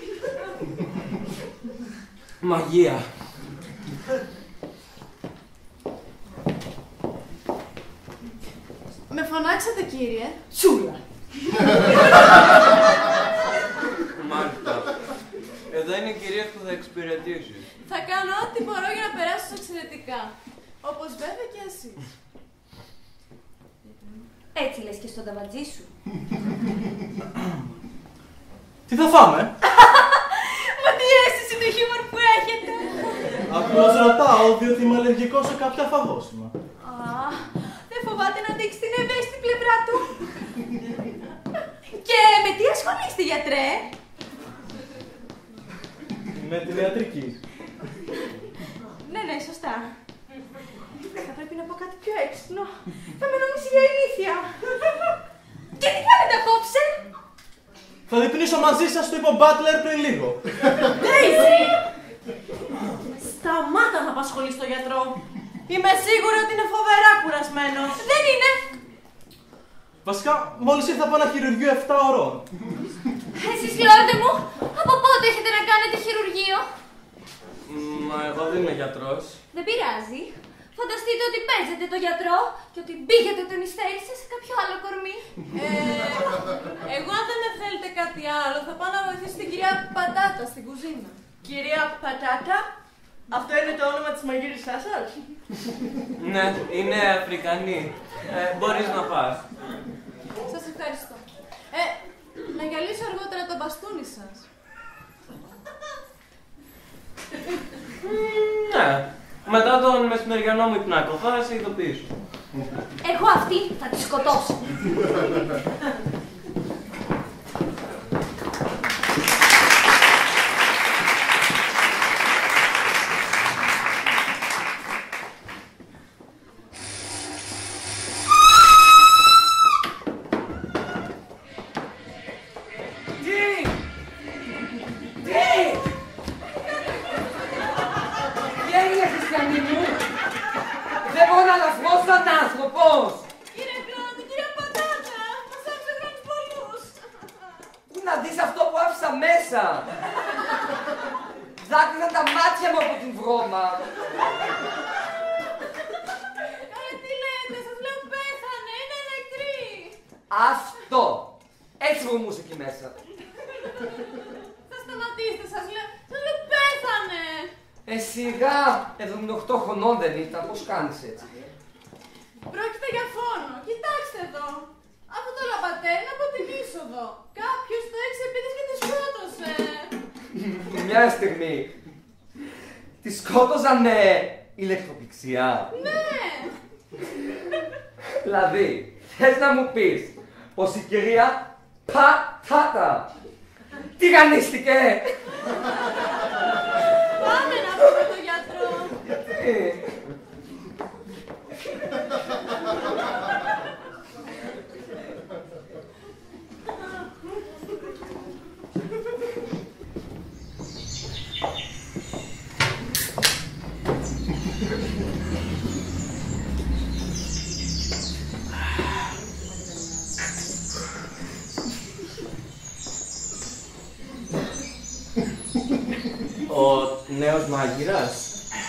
Μαγεία. Με φωνάξατε, κύριε. Τσούλα. Μάλιστα. Εδώ είναι η κυρία που θα εξυπηρετήσει. Θα κάνω ό,τι μπορώ για να περάσω εξαιρετικά. Όπως βέβαια και εσείς. Έτσι λες και στον ταβατζή σου. Τι θα φάμε? Μα τι αίσθηση του χιούμορ που έχετε. Απλώς ρωτάω, διότι είμαι αλλεργικός σε κάποια φαγόσιμα. Δεν φοβάται να δείξει την ευαίσθητη πλευρά του. Και με τι ασχολείστε, γιατρέ? Με την ιατρική. Ναι, σωστά. Θα πρέπει να πω κάτι πιο έξυπνο. Θα με νομίσει για ηλίθια. Και τι κάνετε απόψε? Θα διπνήσω μαζί σας, το είπε ο Μπάτλερ πριν λίγο. Ντέιζι! Σταμάτα να απασχολείς τον γιατρό. Είμαι σίγουρη ότι είναι φοβερά κουρασμένος. Δεν είναι. Βασικά, μόλις ήρθα από ένα χειρουργείο 7 ωρών. Εσείς, λόρδε μου, από πότε έχετε να κάνετε χειρουργείο? Μα εγώ δεν είμαι γιατρός. Δεν πειράζει. Φανταστείτε ότι παίζετε το γιατρό και ότι μπήκετε τον υστέρησε σε κάποιο άλλο κορμί. Εγώ αν δεν με θέλετε κάτι άλλο, θα πάω να βοηθήσω την κυρία Πατάτα στην κουζίνα. Κυρία Πατάτα, αυτό είναι το όνομα της μαγείρισάς σας? Ναι, είναι Αφρικανή. Μπορείς να πας. Σας ευχαριστώ. Να γυαλίσω αργότερα το μπαστούνι σας. Ναι. Μετά τον μεσημεριανό μου υπνάκο θα σε ειδοποιήσω. Εγώ αυτή θα τη σκοτώσω. Δεν μπορώ να λαφρώ σαν άνθρωπος! Κύριε Κλώτη, κύριε Πατάτα, μας άφησε γράμμους πολλούς! Πού να δεις αυτό που άφησα μέσα! Δάκρυσαν τα μάτια μου από την βρώμα! Τι λέτε, σας λέω πέθανε, είναι νεκρή! Αυτό! Έτσι βρωμούσε εκεί μέσα! Θα σταματήσετε, σας λέω πέθανε! Σιγά! 78 χρονών δεν ήταν, πώς κάνεις έτσι? Πρόκειται για φόνο. Κοιτάξτε εδώ. Αυτό το λαμπατέρ είναι από την είσοδο. Κάποιος το έξι επειδή και τη σκότωσε. Μια στιγμή. Τη σκότωσαν με ηλεκτροπηξία. Ναι. Δηλαδή, θες να μου πεις πως η κυρία Πατάτα τηγανίστηκε? Πάμε να πούμε τον γιατρό. Γιατί? Ο νέος μάγειρας.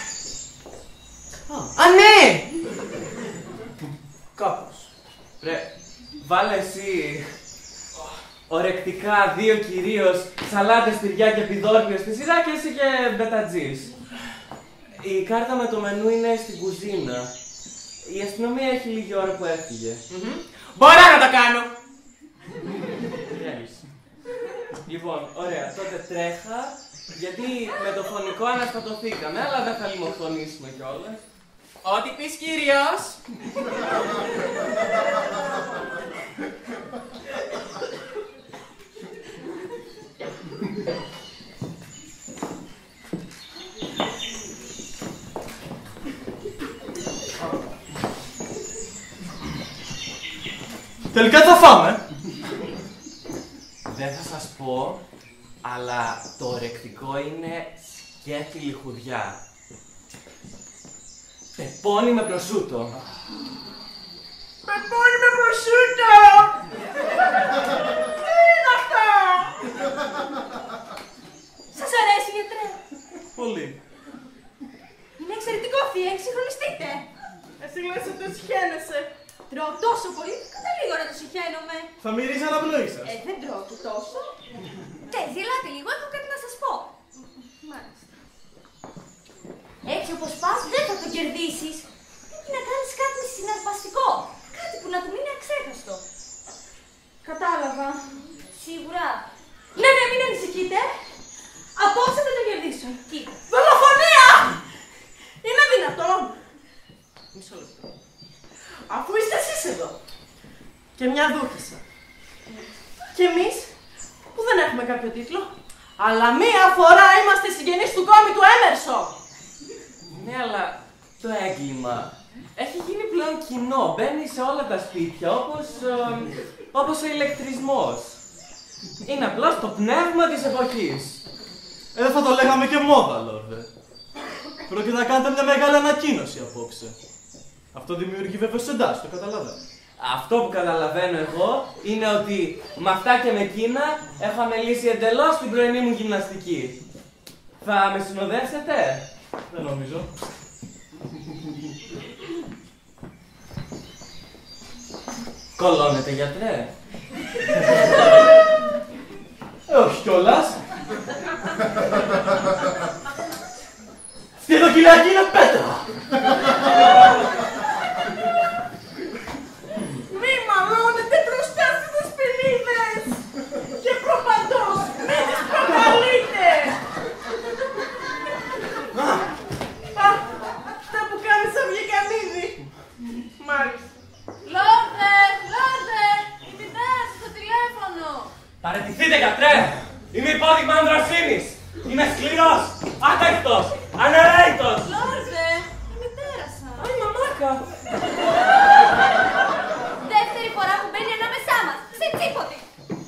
Α, ναι! Κάπως. Ρε, βάλε εσύ ορεκτικά 2 κυρίως σαλάτες, τυριά και πιδόρπιο στη σειρά και εσύ και μπετατζής. Η κάρτα με το μενού είναι στην κουζίνα. Η αστυνομία έχει λίγη ώρα που έφυγε. Μπορώ να το κάνω! Λοιπόν, ωραία, τότε τρέχα, γιατί με το φωνικό αναστατωθήκαμε, αλλά δεν θα λιμοκτονήσουμε κιόλας. Ό,τι πεις, κύριος! Τελικά θα φάμε. Δεν θα σας πω, Αλλά το ορεκτικό είναι σκέτη λιχουδιά. Πεπόνι με προσούτο. Πεπόνι με προσούτο! Τι είναι αυτό! Σας αρέσει, γιατρέ? Πολύ. Είναι εξαιρετικό, θεία, εξυγχρονιστείτε. Εσύ λες ότι το συχαίνεσαι. Τρώω τόσο πολύ, καταλήγω να το συχαίνομαι. Θα μυρίζει αναπνοή σας. Δεν τρώω και τόσο. Τέζι, ελάτε λίγο, έχω κάτι να σας πω. Μάλιστα. Έτσι όπως πας, δεν θα το κερδίσεις. Πρέπει να κάνεις κάτι συναρπαστικό. Κάτι που να του μείνει αξέχαστο. Κατάλαβα. Σίγουρα. Ναι, μην ανησυχείτε. Απόψε θα το κερδίσω. Κοίτα. Δολοφονία! Είναι δυνατόν? Μισό λεπτό. Αφού είστε εσείς εδώ και μια δούχισσα και εμείς που δεν έχουμε κάποιο τίτλο, αλλά μία φορά είμαστε συγγενείς του κόμι του Έμερσον. Ναι, αλλά το έγκλημα έχει γίνει πλέον κοινό. Μπαίνει σε όλα τα σπίτια, όπως ο ηλεκτρισμός. Είναι απλώς το πνεύμα της εποχής. Δεν θα το λέγαμε και μόδα, Λόρδε. Πρόκειται να κάνετε μια μεγάλη ανακοίνωση απόψε. Αυτό δημιουργεί βέβαιος εντάσεις, το καταλαβαίνω. Αυτό που καταλαβαίνω εγώ είναι ότι με αυτά και με εκείνα έχω αμελήσει εντελώς την πρωινή μου γυμναστική. Θα με συνοδεύσετε? Δεν νομίζω. Κολώνετε, γιατρέ? Όχι κιόλας. Αυτή το κιλάκι είναι πέτρα. Μη μαλώνετε μπροστά στις πινίδες και προπαντός μην τις προκαλείτε. Αυτά που κάνεις θα βγήκαν ήδη. Μάλιστα. Λόρδε, η μητέρα σας στο τηλέφωνο. Παραιτηθείτε, γιατρέ! Είμαι υπόδειγμα ανδροσύνης! Είμαι σκληρός, άτακτος, αναραίητος! Λόρδε, η μητέρα σας. Αϊ, μαμάκα! Δεύτερη φορά που μπαίνει ανάμεσά μας. Σε τσίποτη.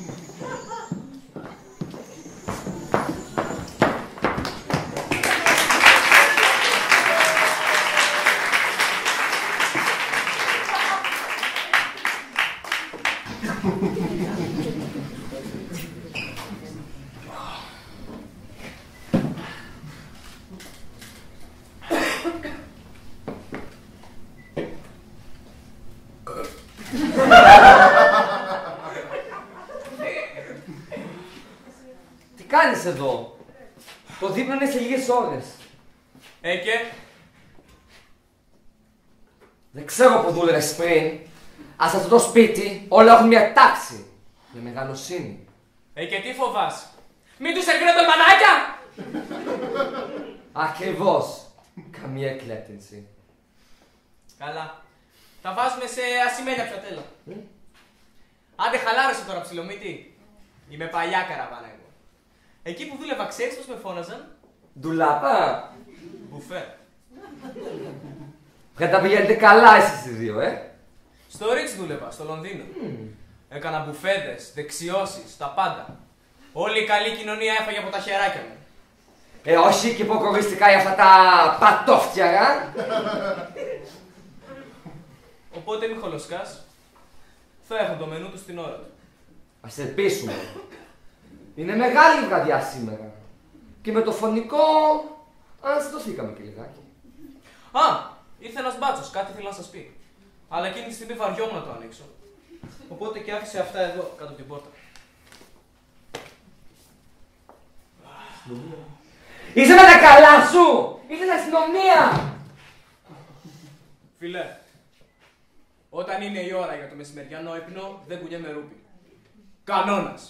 Τι κάνεις εδώ? Το δείπνο είναι σε λίγες ώρες. Και. Δεν ξέρω που δούλευες πριν. Αλλά σε αυτό το σπίτι όλα έχουν μια τάξη. Μια μεγαλοσύνη. Και τι φοβάσαι? Μην τους σερβίρω τολμανάκια! Ακριβώς. Καμία εκλέπτυνση. Καλά. Τα βάζουμε σε ασημένια πιατέλα. Άντε χαλάρωσε τώρα, ψιλομύτη. Είμαι παλιά καραβάνα εγώ. Εκεί που δούλευα, ξέρεις πώς με φώναζαν? Ντουλάπα. Μπουφέ. Δεν τα πηγαίνετε καλά εσείς οι δύο, Στο Ρίτς δούλευα, στο Λονδίνο. Έκανα μπουφέδες, δεξιώσεις, τα πάντα. Όλη η καλή κοινωνία έφαγε από τα χεράκια μου. Όχι και υποκοριστικά για αυτά τα πατόφτιαρα. Οπότε μη χολοσκάς. Θα έχουν το μενού του στην ώρα του. Ας ελπίσουμε. Είναι μεγάλη βραδιά σήμερα. Και με το φωνικό αναστατωθήκαμε και λιγάκι. Ήρθε ένας μπάτσος, κάτι θέλω να σας πει. Αλλά εκείνη τη στιγμή βαριόμουν να το ανοίξω. Οπότε και άφησε αυτά εδώ, κάτω από την πόρτα. Είσαι με τα καλά σου! Είσαι στην αστυνομία! Φιλέ, όταν είναι η ώρα για το μεσημεριανό ύπνο, δεν κουνιέμαι ρούπι. Κανόνας.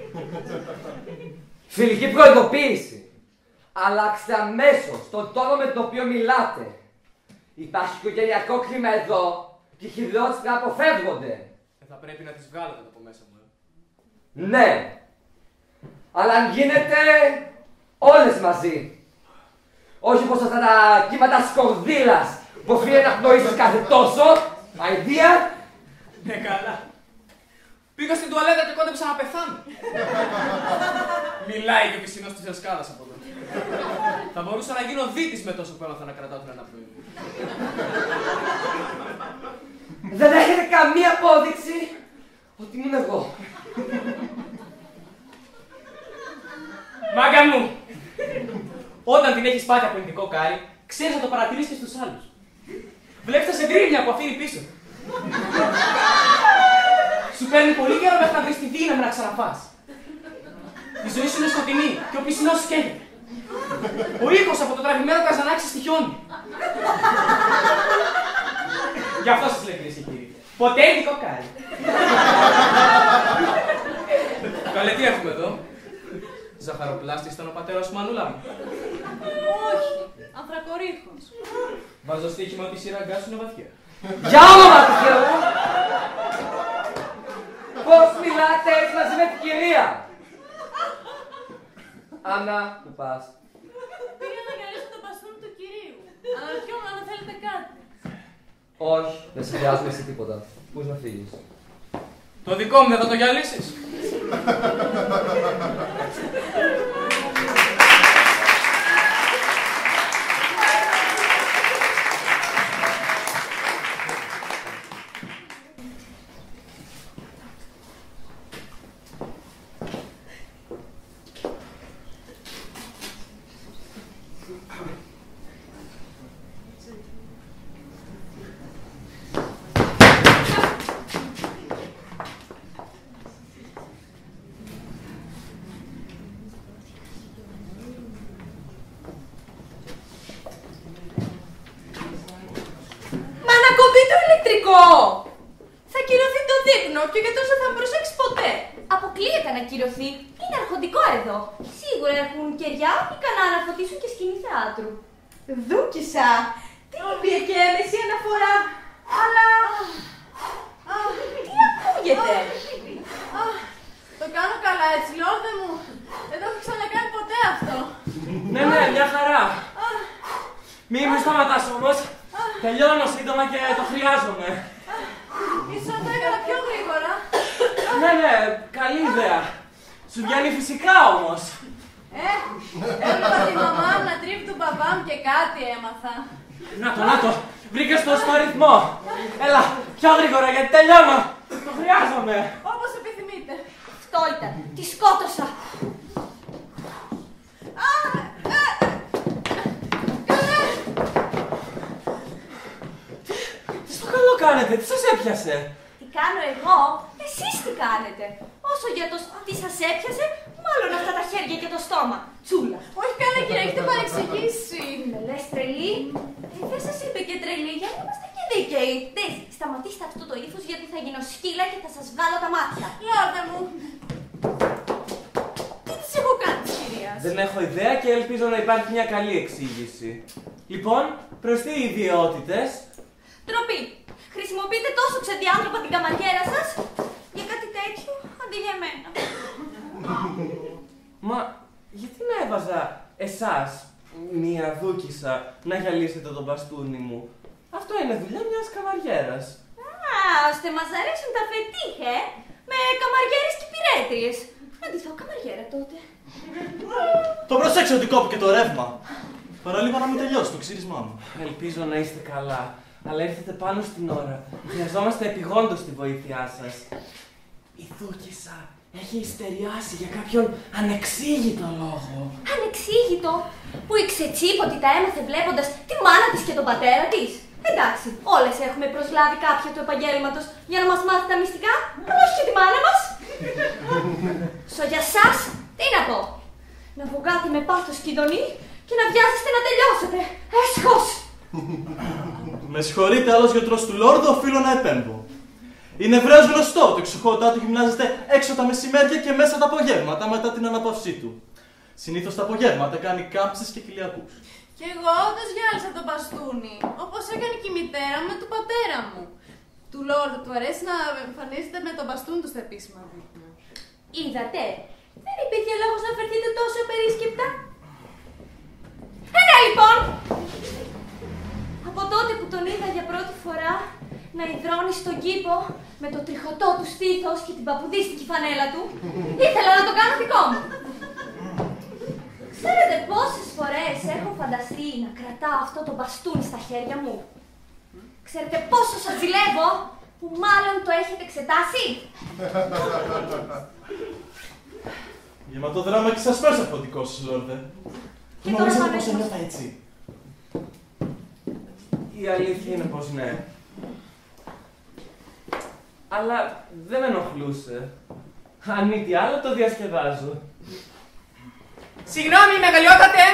Φιλική προειδοποίηση. Αλλάξτε αμέσως τον τόνο με τον οποίο μιλάτε. Υπάρχει οικογενειακό κρίμα εδώ και οι χειρότερες να αποφεύγονται. Θα πρέπει να τις βγάλετε από μέσα μου. Ναι. Αλλά αν γίνεται, όλες μαζί. Όχι πως αυτά τα κύματα σκορδίλας που οφείλει να γνωρίσεις κάθε τόσο. Αηδία. Καλά. Πήγα στην τουαλέτα και κόντεψα να πεθάνω. Μιλάει και ο πισινός της Εσκάδας από εδώ. Θα μπορούσα να γίνω δίτης με τόσο που έμαθα να κρατάω την αναπνοή. Δεν έχετε καμία απόδειξη ότι ήμουν εγώ. Μάγκα μου! Όταν την έχεις πάθει από ενδικό κάρι, ξέρεις να το παρατηρείς και στους άλλους. Βλέπεις τα σεντρίλια που αφήνει πίσω. Σου παίρνει πολύ καιρό μέχρι να βρεις τη δύναμη να ξαναφάς. Η ζωή σου είναι σκοτεινή και ο πισινός σου καίγεται. Ο ήχος από το τραβημένο καζανάκι σε στοιχιώνει. Γι' αυτό σας λέω, κυρίες και κύριοι. Ποτέ ενδικό κάρι. Καλέ, τι έχουμε εδώ? Ζαχαροπλάστης ήταν ο πατέρας σου, μανούλα μου? Όχι, ανθρακορίχος. Βάζω στοίχημα ότι η σειρά σου είναι βαθιά. Για όνομα του Θεού! Πώς μιλάτε έτσι μαζί με την κυρία? Άννα, που πας? Πήγα να καλέσω το μπαστούνι του κυρίου. Αναρωτιόμουν αν θέλετε κάτι. Όχι, δεν σε χρειάζομαι εσύ τίποτα. Πούς να φύγεις? Το δικό μου δεν θα το γυαλίσεις? Θα ακυρωθεί το δείπνο και ο γιατρός δεν θα με προσέξει ποτέ. Αποκλείεται να ακυρωθεί. Είναι αρχοντικό εδώ. Σίγουρα έχουν κεριά ικανά να φωτίσουν και σκηνή θεάτρου. Δούκησα. Τι είπε και έμεση αναφορά. Αλλά... τι ακούγεται. Το κάνω καλά έτσι, λόρδε μου. Δεν το έχω ξανακάνει ποτέ αυτό. Ναι, μια χαρά. Μην μου σταματάς όμως. Τελειώνω σύντομα και το χρειάζομαι. Ίσως να το έκανα πιο γρήγορα. Ναι, καλή ιδέα. Σου βγαίνει φυσικά όμως. Έβλεπα τη μαμά μου να τρίβει του μπαμπά μου και κάτι έμαθα. Να το, βρήκες το στο ρυθμό. Έλα, πιο γρήγορα γιατί τελειώνω. Το χρειάζομαι. Όπως επιθυμείτε. Αυτό ήταν. Τη σκότωσα. Τι στο καλό κάνετε, τι σας έπιασε? Τι κάνω εγώ, εσείς τι κάνετε? Όσο για το τι σας έπιασε, μάλλον αυτά τα χέρια και το στόμα. Τσούλα. Όχι καλά κύριε, έχετε παρεξηγήσει. Με λες τρελή? Δεν σας είπε και τρελή, γιατί είμαστε και δίκαιοι. Ντέιζι, σταματήστε αυτό το ύφος γιατί θα γίνω σκύλα και θα σας βγάλω τα μάτια. Λόρδε μου. Τι της έχω κάνει της κυρίας? Δεν έχω ιδέα και ελπίζω να υπάρχει μια καλή εξήγηση. Λοιπόν, προς τι ιδιότητες? Ντροπή. Χρησιμοποιείτε τόσο ξεδιάνθρωπα την καμαριέρα σας για κάτι τέτοιο αντί για εμένα. Μα γιατί να έβαζα εσάς, μία δούκισσα, να γυαλίσετε το μπαστούνι μου? Αυτό είναι δουλειά μιας καμαριέρας. Ώστε μας αρέσουν τα φετίχε με καμαριέρες και πυρέτριες. Αντιθώ καμαριέρα τότε. Το προσέξτε ότι κόπηκε το ρεύμα. Παραλίγο να μην τελειώσει το ξύρισμά μου. Ελπίζω να είστε καλά, αλλά ήρθατε πάνω στην ώρα. Χρειαζόμαστε επειγόντως τη βοήθειά σας. Η δούκισσα έχει ιστεριάσει για κάποιον ανεξήγητο λόγο. Ανεξήγητο? Που η ξετσίποτη τα έμαθε βλέποντας τη μάνα της και τον πατέρα της. Εντάξει, όλες έχουμε προσλάβει κάποια του επαγγέλματος για να μας μάθει τα μυστικά, αλλά όχι και τη μάνα μας. Σω για σας, τι να πω. Να βογκάτε με πάθος κηδονή και να βιάζεστε να τελειώσετε. Έσχος! Με συγχωρείτε, άλλος γιατρός του Λόρδου, οφείλω να επέμβω. Είναι ευρέως γνωστό ότι η εξοχότητά του γυμνάζεται έξω τα μεσημέρια και μέσα τα απογεύματα μετά την αναπαυσή του. Συνήθως τα απογεύματα κάνει κάμψες και κοιλιακούς. Κι εγώ όντως γυάλισα το μπαστούνι, όπως έκανε και η μητέρα με του πατέρα μου. Του Λόρδου του αρέσει να εμφανίζεται με το μπαστούνι του στα επίσημα δείπνα. Είδατε, δεν υπήρχε λόγος να φερθείτε τόσο απερίσκεπτα. Λοιπόν, από τότε που τον είδα για πρώτη φορά, να υδρώνει στον κήπο με το τριχωτό του στήθος και την παπουδίστικη φανέλα του, ήθελα να το κάνω δικό μου. Ξέρετε πόσες φορές έχω φανταστεί να κρατάω αυτό το μπαστούνι στα χέρια μου? Ξέρετε πόσο σας ζηλεύω που μάλλον το έχετε εξετάσει? Γεμάτο δράμα και σας πέρασε από δικό σας, Λόρδε. Και νομίζετε πως ένιωθα έτσι? Η αλήθεια είναι πως ναι. Αλλά δεν με ενοχλούσε. Αν μη τι άλλο, το διασκεδάζω. Συγγνώμη, μεγαλειότατε!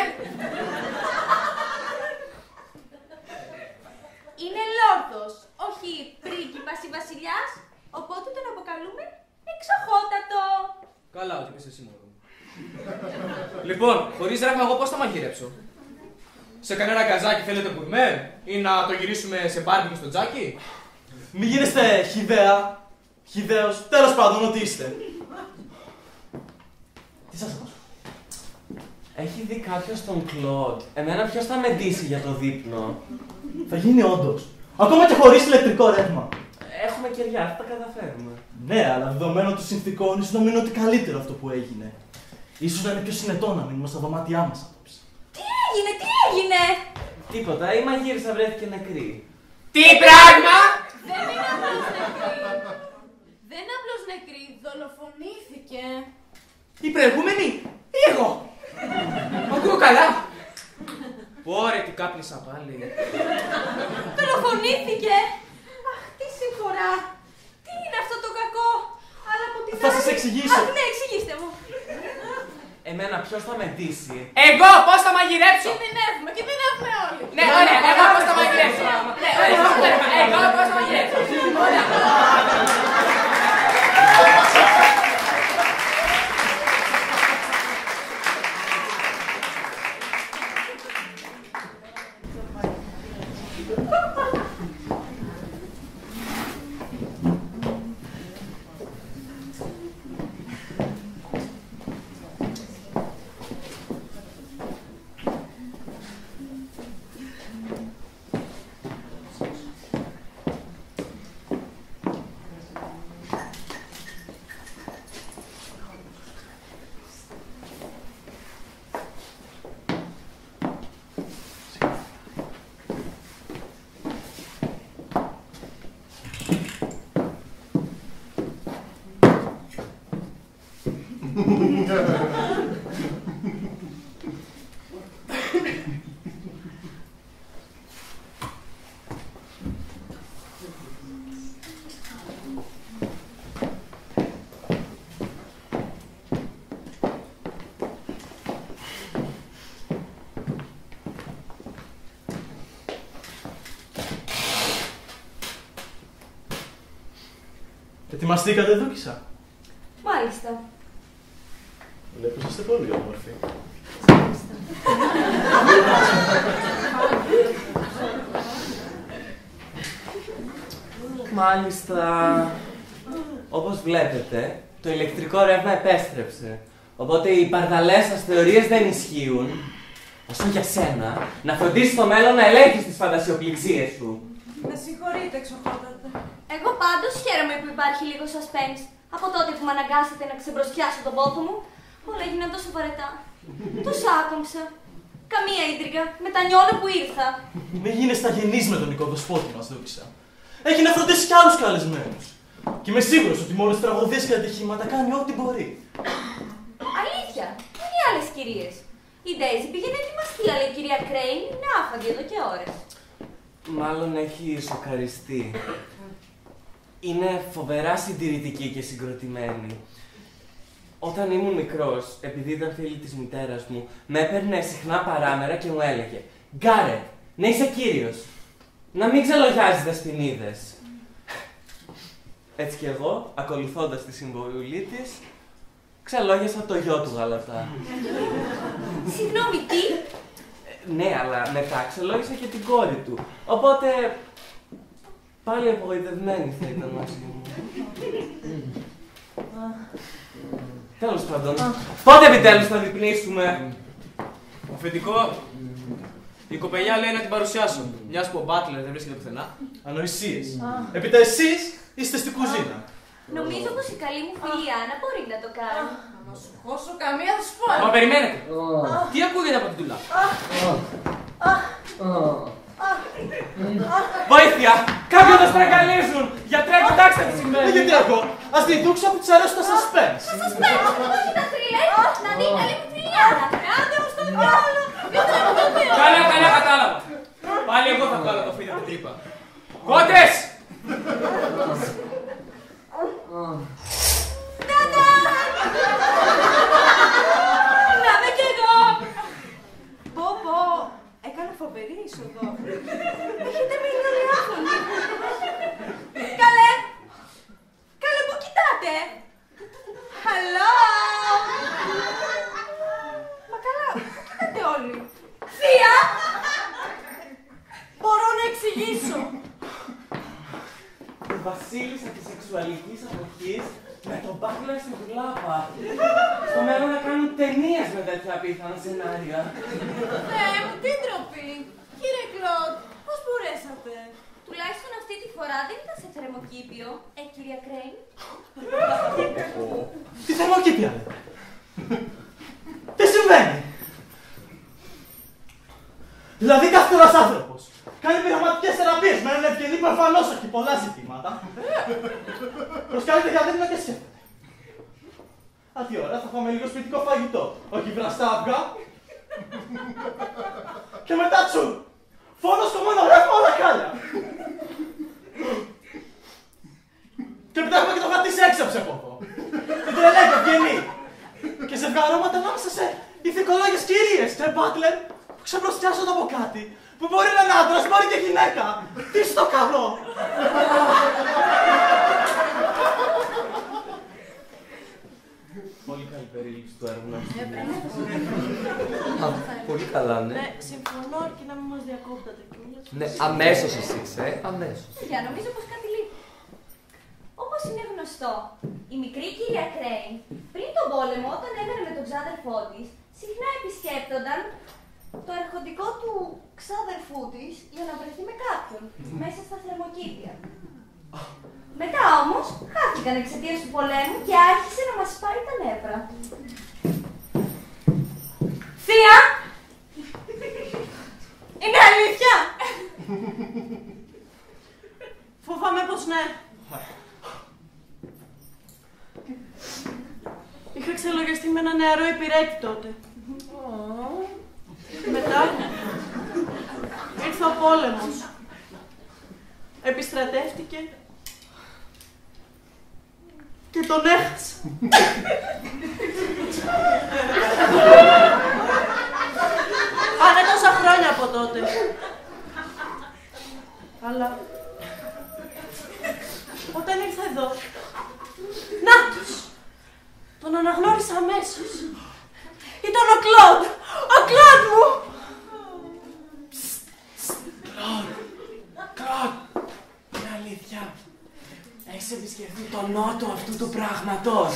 Είναι λόρδος, όχι πρίγκιπας ή βασιλιάς, οπότε τον αποκαλούμε εξοχότατο. Καλά, ό,τι πες εσύ μόνο. Λοιπόν, χωρίς ρεύμα εγώ πώς θα μαγειρέψω? Σε κανένα γκαζάκι θέλετε μπουρμέ ή να το γυρίσουμε σε μπάρμπικι στο τζάκι? Μη γίνεστε χυδαία, χυδαίος, τέλος πάντων, ό,τι είστε. Τι σας πω? Έχει δει κάποιος τον Κλοντ? Εμένα ποιος θα με ντύσει για το δείπνο? Θα γίνει όντως. Ακόμα και χωρίς ηλεκτρικό ρεύμα. Έχουμε κεριά, θα τα καταφέρουμε. Ναι, αλλά δεδομένων των συνθηκών, ίσως νομίζω ότι καλύτερο αυτό που έγινε. Ίσως να είναι πιο συνετό να μείνουμε στα δωμάτια μας απόψε. Τι έγινε! Τίποτα, η μαγείρισα βρέθηκε νεκρή. Τι πράγμα! Δεν είναι απλώς νεκρή. Δεν είναι απλώς νεκρή, δολοφονήθηκε. Η προηγούμενη ή εγώ? Ακούω καλά. Πόρε, τι κάπνισα πάλι. Δολοφονήθηκε! Αχ, τι συμφορά! Τι είναι αυτό το κακό! Αλλά από την Θα σας εξηγήσω. Αχ, ναι, εξηγήστε μου. Εμένα ποιος θα με ντύσει? Εγώ πώς θα μαγειρέψω? Κινδυνεύουμε όλοι. Ναι, ωραία, εγώ πώς θα μαγειρέψω? Ναι, ωραία, εγώ πώς θα μαγειρέψω? Ωραία. Ετοιμαστήκατε, Δούκισσα? Μάλιστα. Βλέπω πως είστε πολύ όμορφοι. Μάλιστα. Όπως βλέπετε, το ηλεκτρικό ρεύμα επέστρεψε. Οπότε οι παρδαλές σας θεωρίες δεν ισχύουν. Όσο για σένα, να φροντίσεις στο μέλλον να ελέγχεις τις φαντασιοπληξίες σου. Με συγχωρείτε, εξοχότατε. Εγώ πάντως χαίρομαι που υπάρχει λίγο suspense. Από τότε που με αναγκάσατε να ξεμπροστιάσω τον πόθο μου, όλα έγιναν τόσο βαρετά. Τους άκομψα. Καμία ίντριγκα, μετανιώνω που ήρθα. Μην γίνεσαι αγενής με τον οικοδεσπότη μας, Δούκισσα. Έχει να φροντίσει κι άλλους καλεσμένους. Και είμαι σίγουρος ότι με όλες τις τραγωδίες και ατυχήματα κάνει ό,τι μπορεί. Αλήθεια, είναι οι άλλες κυρίες. Η Ντέιζι πήγε να ετοιμαστεί, αλλά η κυρία Κρέιν είναι άφαγη εδώ και ώρες. Μάλλον έχει σοκαριστεί. Είναι φοβερά συντηρητική και συγκροτημένη. Όταν ήμουν μικρός, επειδή ήταν φίλη της μητέρας μου, με έπαιρνε συχνά παράμερα και μου έλεγε «Γκάρετ, να είσαι κύριος, να μην ξελογιάζεις δεσποινίδες». Έτσι κι εγώ, ακολουθώντας τη συμβουλή της, ξελόγιασα το γιο του γαλατά. Συγγνώμη, τι? Ναι, αλλά μετά ξελόγιασα και την κόρη του. Οπότε, πάλι απογοητευμένη θα ήταν μαζί μου. Τέλος πάντων, πότε επιτέλους θα διπνήσουμε? Αφεντικό, Η κοπελιά λέει να την παρουσιάσω. Μιας που ο Μπάτλερ δεν βρίσκεται πουθενά. Ανοησίες. Έπειτα εσείς είστε στην κουζίνα. Νομίζω πως η καλή μου φίλη Άννα μπορεί να το κάνει. Να σου χώσω καμία θα σου πω. Μα περιμένετε. Τι ακούγεται από την τουλά? Βοήθεια! Κάποιοι θα στραγγαλίζουν! Γιατρέ, κοιτάξτε τι συμβαίνει! Γιατί εγώ, ας διδούξω που τους αρέσουν τα suspense. Τα suspense, όχι τα thriller, να δει η καλή μου φίλη Άννα. Άντε μου στον διάλογο, γιατρέ μου το δύο. Καλά, κατάλαβα. Πάλι εγώ θα βγάλω το φίδι από την τρύπα. Κότες! Να με κι εγώ! Πω, έκανα φοβερή είσοδο. Έχετε μείνει όλοι άφωνοι. Καλέ! Καλέ, πού κοιτάτε! Hello! Μα καλά, πού κοιτάτε όλοι! Θεία! Μπορώ να εξηγήσω. Η βασίλισσα της σεξουαλικής αποχής με τον Μπάτλερ στην τουλάπα. Στο μέλλον να κάνουν ταινίες με τέτοια απίθανα σενάρια. Θεέ μου, τι ντροπή! Κύριε Κλοντ, πώς μπορέσατε? Τουλάχιστον αυτή τη φορά δεν ήταν σε θερμοκήπιο, κυρία Κρέιν. Τι θερμοκήπια λέτε? Τι συμβαίνει? Δηλαδή κάθε ένας άνθρωπος κάνει πειραματικές θεραπείες με έναν ευγενή που εμφανώς έχει πολλά ζητήματα. Προσκαλείται για δίπλα και σκέφτεται. Αυτή ώρα θα φάμε λίγο σπιτικό φαγητό, όχι βραστά αυγά. Και μετά τσου! Φόνος κομμένο ρεύμα όλα χάλια. Και μετά έχουμε και το γατί σε έξαψε από εδώ. Την τρελέκο ευγενή. Και ζευγαρώματα ανάμεσα σε ηθικολόγες κυρίες και Μπάτλερ που ξεπροστιάζονται από κάτι που μπορεί να είναι άντρας, μπορεί και γυναίκα. Τι στο καλό. Πολύ καλή περίληψη του έργου. Πολύ καλά, ναι. Ναι, συμφωνώ, αρκεί να μην μας διακόπτατε κιόλας. Ναι, αμέσως εσείς, αμέσως. Για νομίζω πως κάτι λείπει. Όπως είναι γνωστό, η μικρή κυρία Κρέιν, πριν τον πόλεμο, όταν έμενε με τον ξάδερφό της, συχνά επισκέπτονταν το αρχοντικό του ξάδερφού της για να βρεθεί με κάποιον μέσα στα θερμοκήπια. Μετά όμως, χάθηκαν εξαιτίας του πολέμου και άρχισε να μας σπάει τα νεύρα. Θεία! Είναι αλήθεια! Φοβάμαι πως ναι. Είχα ξελογιαστεί με ένα νεαρό υπηρέτη τότε. Μετά ήρθε ο πόλεμος. Επιστρατεύτηκε και τον έχασα. Πάνε τόσα χρόνια από τότε. Αλλά όταν ήρθα εδώ, νάτος, τον αναγνώρισα αμέσως. Ήταν ο Κλοντ! Ο Κλοντ μου! Κλοντ! Είναι αλήθεια. Έχεις επισκεφθεί τον νότο αυτού του πράγματος.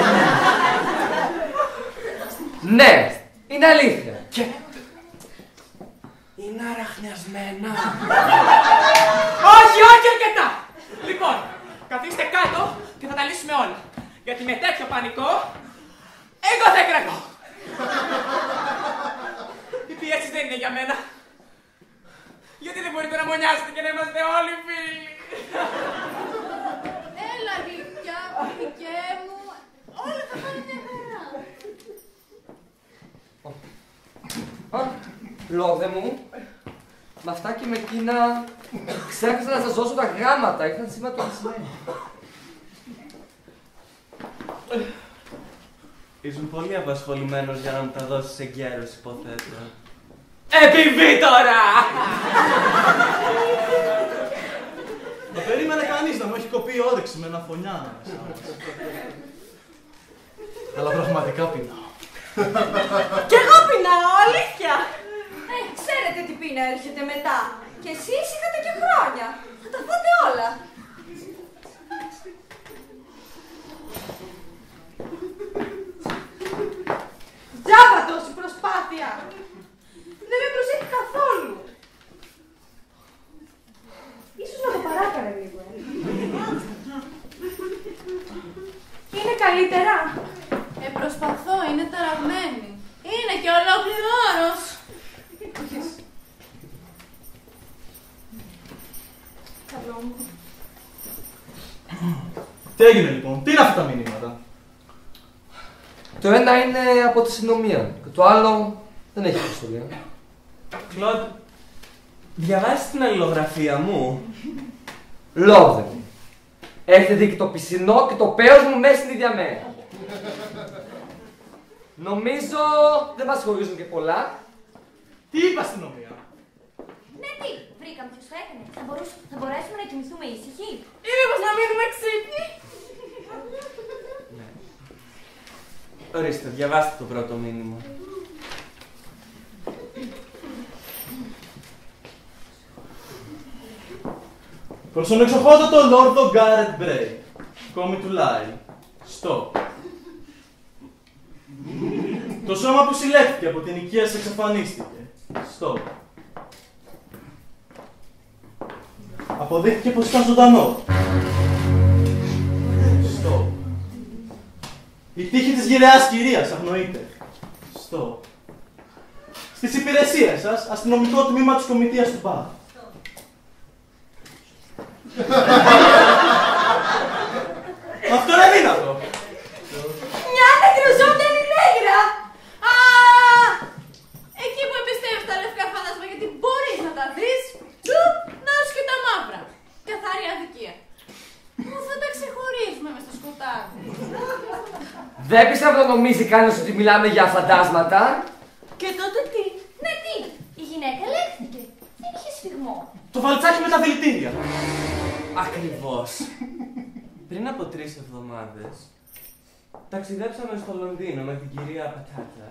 Ναι, είναι αλήθεια. Και είναι αραχνιασμένα. Όχι, όχι αρκετά! Λοιπόν, καθίστε κάτω και θα τα λύσουμε όλα. Γιατί με τέτοιο πανικό, εγώ θα εκραγώ. Οι πιέσεις δεν είναι για μένα. Γιατί δεν μπορείτε να μονιάσετε και να είμαστε όλοι φίλοι. Έλα, αλήθεια, και μου, όλα θα πάνε μια χαρά. Λόδε μου, με αυτά και με εκείνα ξέχασα να σας δώσω τα γράμματα, ήρθαν σήμερα το μεσημέρι. Ήσουν πολύ απασχολημένος για να μου τα δώσεις εγκαίρος, υποθέτω. Επιβεί τώρα! Δεν περίμενε κανείς να μου έχει κοπεί η όρεξη με ένα φωνιά μέσα μας. Αλλά πραγματικά πεινάω. Κι εγώ πεινάω, αλήθεια! Ξέρετε τι πείνα έρχεται μετά. Και εσείς είχατε και χρόνια. Θα τα φάτε όλα. Τζάμπα τόση προσπάθεια. Δεν με προσέχει καθόλου. καλύτερα. Προσπαθώ, είναι ταραγμένη. Είναι και ολόκληρο όρος. Καλό μου. Τι έγινε λοιπόν, τι είναι αυτά τα μηνύματα? Το ένα είναι από τη αστυνομία και το άλλο δεν έχει ιστορία. Κλοντ, διαβάζεις την αλληλογραφία μου? Λόρδε μου, έχετε δει και το πισινό και το πέος μου μέσα στην ίδια μέρα. Νομίζω δεν μας χωρίζουν και πολλά. Τι είπε αστυνομία? Ναι, τι, βρήκαμε ποιος το έκανε. Θα μπορέσουμε να κοιμηθούμε ήσυχοι. Ή μήπως να μείνουμε ξύπνοι. Ορίστε, διαβάστε το πρώτο μήνυμα. Προς τον εξοχότατο Λόρδο Γκάρετ Μπρέι, κόμι του Λάι, στο. Το σώμα που συλλέχθηκε από την οικία σας εξαφανίστηκε, στο. Αποδείχθηκε πως ήταν ζωντανό, στο. Η τύχη της γυραιάς κυρίας αγνοείται, στο. Στις υπηρεσίες σας, αστυνομικό τμήμα της Κομιτείας του Μπα. Αυτό είναι αδύνατο. Μια ανακριζόταν ηλέγρα. Α, εκεί που εμπιστεύεις τα λευκά φάντασμα γιατί μπορείς να τα δεις. Να σου και τα μαύρα. Καθαρή αδικία. Πού θα τα ξεχωρίζουμε μες στο σκοτάδι. Δεν πιστεύω να νομίζει κανείς ότι μιλάμε για φαντάσματα. Και τότε τι? Ναι, τι, η γυναίκα ελέγχθηκε. Δεν είχε σφιγμό. Το βαλτσάκι με τα δηλητήρια. Ακριβώς. Πριν από 3 εβδομάδες, ταξιδέψαμε στο Λονδίνο με την κυρία Πατάτα.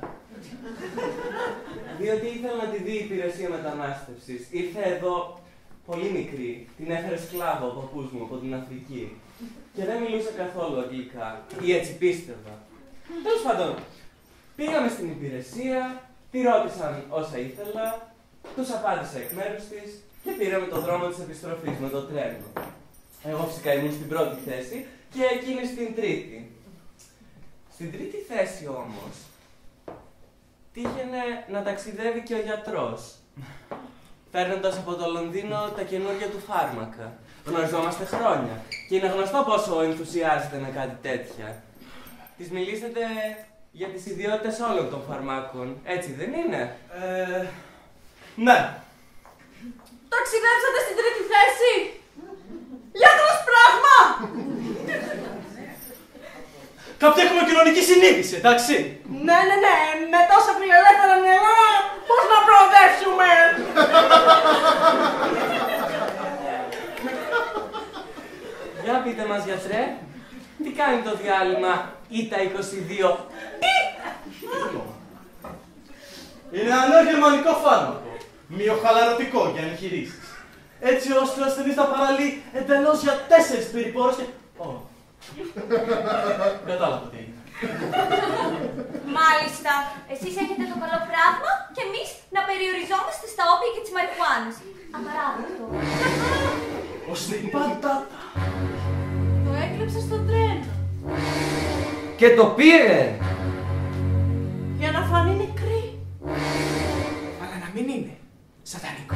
Διότι ήθελα να τη δει η υπηρεσία μετανάστευσης. Ήρθε εδώ πολύ μικρή. Την έφερε σκλάβο ο παππούς μου από την Αφρική. Και δεν μιλούσε καθόλου αγγλικά. Ή έτσι πίστευα. Τέλος πάντων, πήγαμε στην υπηρεσία, τη ρώτησαν όσα ήθελα, τους απάντησα εκ μέρους της και πήραμε το δρόμο της επιστροφής με το τρένο. Εγώ φυσικά ήμουν στην πρώτη θέση και εκείνη στην τρίτη. Στην τρίτη θέση όμως, τύχαινε να ταξιδεύει και ο γιατρός, παίρνοντας από το Λονδίνο τα καινούργια του φάρμακα. Γνωριζόμαστε χρόνια και είναι γνωστό πόσο ενθουσιάζεται με κάτι τέτοια. Της μιλήσατε για τις ιδιότητες όλων των φαρμάκων, έτσι δεν είναι? Ναι. Ταξιδέψατε στην τρίτη θέση. Γιατρός πράγμα. Κάποιοι έχουμε κοινωνική συνείδηση, εντάξει. Ναι, με τόσα φιλελεύθερα μυαλά, πώς να προοδεύσουμε. Για πείτε μας, γιατρέ, τι κάνει το διάλειμμα ΙΤΑ 22? Είναι ένα νέο γερμανικό φάρμακο, μυοχαλαρωτικό για εγχειρήσεις. Έτσι ώστε ο ασθενής θα παραλύει εντελώς για 4 περιπόρες και... Κατάλαβα τι είναι. Μάλιστα. Εσείς έχετε το καλό πράγμα και εμείς να περιοριζόμαστε στα όπια και τις μαριχουάνες. Απαράδεκτο. Ως την πατάτα. Το έκλεψε στο τρένο. Και το πήρε. Για να φανεί νεκρή. Αλλά να μην είναι σατανικό.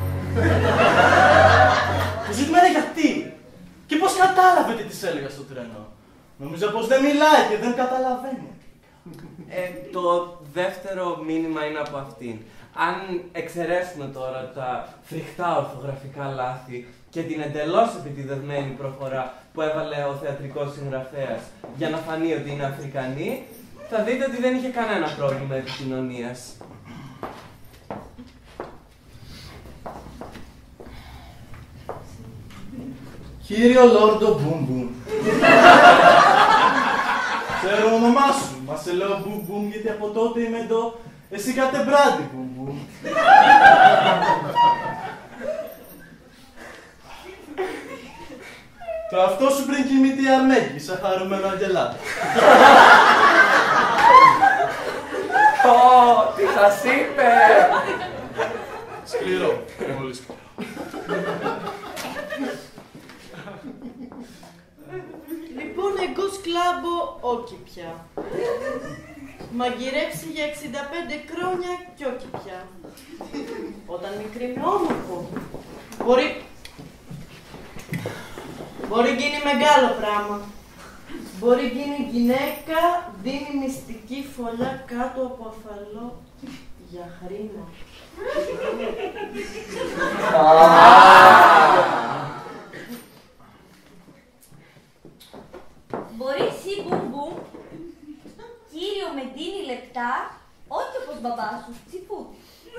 Το ζήτημα είναι γιατί. Και πώς κατάλαβε τι της έλεγα στο τρένο. Νομίζω πως δεν μιλάει και δεν καταλαβαίνει. Το δεύτερο μήνυμα είναι από αυτήν. Αν εξαιρέσουμε τώρα τα φρικτά ορθογραφικά λάθη και την εντελώς επιτηδευμένη προφορά που έβαλε ο θεατρικός συγγραφέας για να φανεί ότι είναι Αφρικανή, θα δείτε ότι δεν είχε κανένα πρόβλημα επικοινωνίας. Κύριο Λόρντο Μπουμ Μπουμ. Ξέρω το όνομά σου, μα σε λέω Μπουμ Μπουμ γιατί από τότε είμαι εδώ, εσύ κάτε μπράντι Μπουμ Μπουμ. Το αυτό σου πριν κοιμηθεί αρμέγγι, σαν χαρούμενο αγγελάδι. Τι σας είπε! Σκληρό, πολύ σκληρό. Λοιπόν, εγώ σκλάμπο όχι πια. Μαγειρέψει για 65 χρόνια κι όχι πια. Όταν μικρή είναι όμορφο. Μπορεί γίνει μεγάλο πράγμα. Μπορεί γίνει γυναίκα, δίνει μυστική φωλιά κάτω από αφαλό για χρήμα. Μπορεί εσύ μπουμπου, κύριο με δίνει λεπτά, όχι όπως μπαμπά σου, τσιφούτη.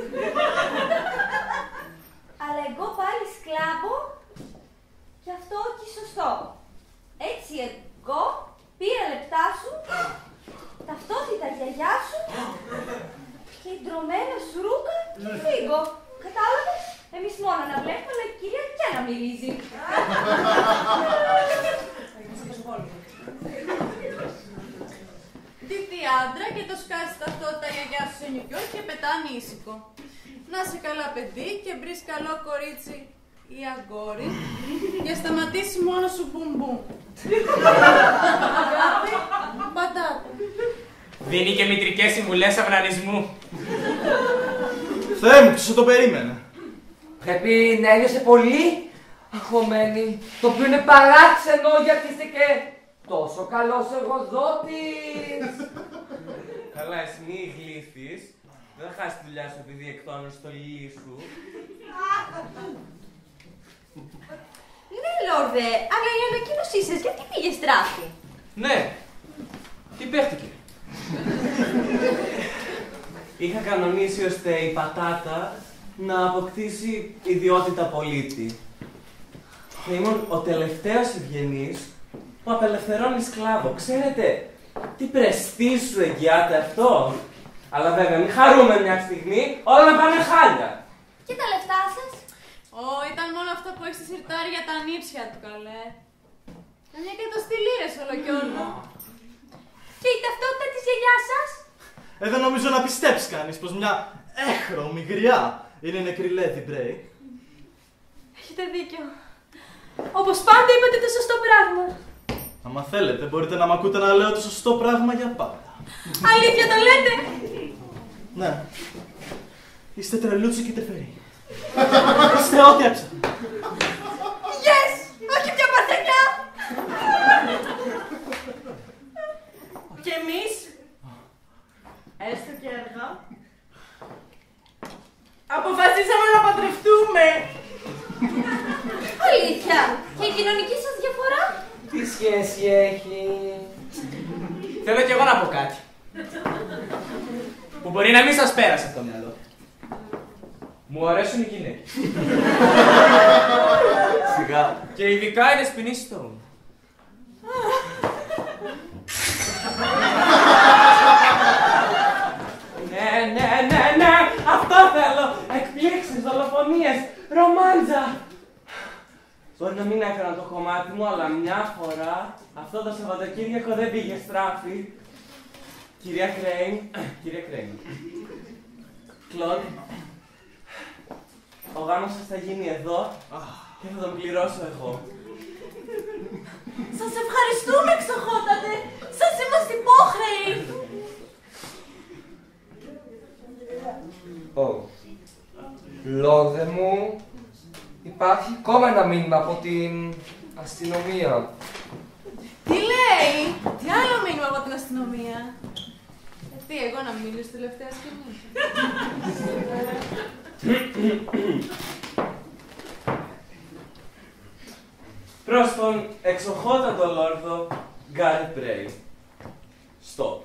Αλλά εγώ πάλι σκλάβω, και αυτό όχι σωστό. Έτσι εγώ πήρα λεπτά σου, ταυτότητα γιαγιά σου και ντρωμένο σου ρούκα και φύγω. Κατάλαβες? Εμείς μόνο να βλέπουμε, αλλά η κυρία και να μυρίζει. Δίθη άντρα και το σκάσει ταυτότητα γιαγιά σου σε νιουκιό και πετάνει ήσυχο. Να είσαι καλά παιδί και βρεις καλό κορίτσι ή αγόρι και σταματήσει μόνο σου μπουμπού. Αγάπη, πατάτα. Δίνει και μητρικές συμβουλές αυνανισμού. Θεέ μου, ποιος το περίμενε. Πρέπει να ένιωσε πολύ αγχωμένη, το οποίο είναι παράξενο γιατί είστε και τόσο καλός εργοδότης. Καλά, εσύ μη γλύφεις. Δεν θα χάσει τη δουλειά σου επειδή εκτόνωσες το λίλι σου. Ναι, Λόρδε, αλλά η ανακοίνωσή σας γιατί πήγε στράφη? Ναι, τι παίχτηκε? Είχα κανονίσει ώστε η πατάτα να αποκτήσει ιδιότητα πολίτη. Θα ήμουν ο τελευταίος ευγενής που απελευθερώνει σκλάβο. Ξέρετε τι πρεστή σου εγγυάται αυτό? Αλλά βέβαια μην χαρούμε μια στιγμή, όλα να πάνε χάλια. Και τα λεφτά σας? Ήταν μόνο αυτό που έχει στη σιρτάρι για τα νύψια του, καλέ. Μια 100 λίρες όλο κι όλο. Και η ταυτότητα της γιαγιάς σας? Δεν νομίζω να πιστέψει κανείς πως μια έχρωμη γριά είναι νεκρή Lady Bray. Έχετε δίκιο. Όπως πάντα είπατε το σωστό πράγμα. Άμα θέλετε, μπορείτε να μ' ακούτε να λέω το σωστό πράγμα για πάντα. Αλήθεια το λέτε? Ναι. Είστε τρελούτσι και τεφεροί. Είστε ό,τι έψαχνα. Yes! Όχι πια παρθενιά! Και εμείς, έστω και αργά, αποφασίσαμε να παντρευτούμε. Αλήθεια! Και η κοινωνική σας διαφορά? Τι σχέση έχει? Θέλω κι εγώ να πω κάτι. Που μπορεί να μην σας πέρασε από το μυαλό. Μου αρέσουν οι γυναίκες. Σιγά. Και ειδικά είναι σπινή στο. Ναι, αυτό θέλω! Εκπλήξεις, δολοφονίες, ρομάντζα! Μπορεί να μην έκανα το κομμάτι μου, αλλά μια φορά αυτό το Σαββατοκύριακο δεν πήγε στράφη. Κυρία Κρέιν, Κλοντ, ο γάμος σας θα γίνει εδώ και θα τον πληρώσω εγώ. Σας ευχαριστούμε, εξοχότατε! Σας είμαστε υπόχρεοι! Λόρδε μου, υπάρχει ακόμα ένα μήνυμα από την αστυνομία. Τι λέει! Τι άλλο μήνυμα από την αστυνομία? Τι, εγώ να μιλήσω στη τελευταία σκηνή? Προς τον εξοχότατο λόρδο Γκάρι Μπρέι. Stop.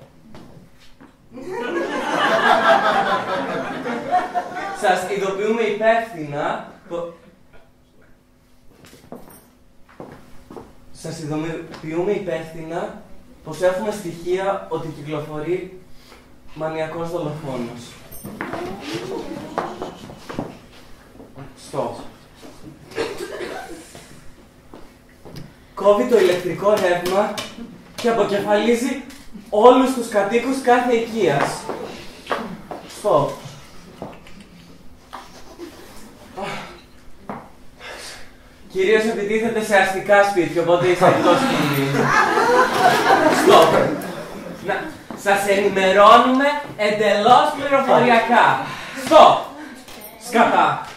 Σας ειδοποιούμε υπεύθυνα πως έχουμε στοιχεία ότι κυκλοφορεί μανιακός δολοφόνος. Stop. Κόβει το ηλεκτρικό ρεύμα και αποκεφαλίζει όλους τους κατοίκους κάθε οικίας. Stop. Κυρίως επιτίθεται σε αστικά σπίτια, οπότε είσαι εκτός κινδύνου. Στοπ. Σας ενημερώνουμε εντελώς πληροφοριακά. Στοπ. Σκατά.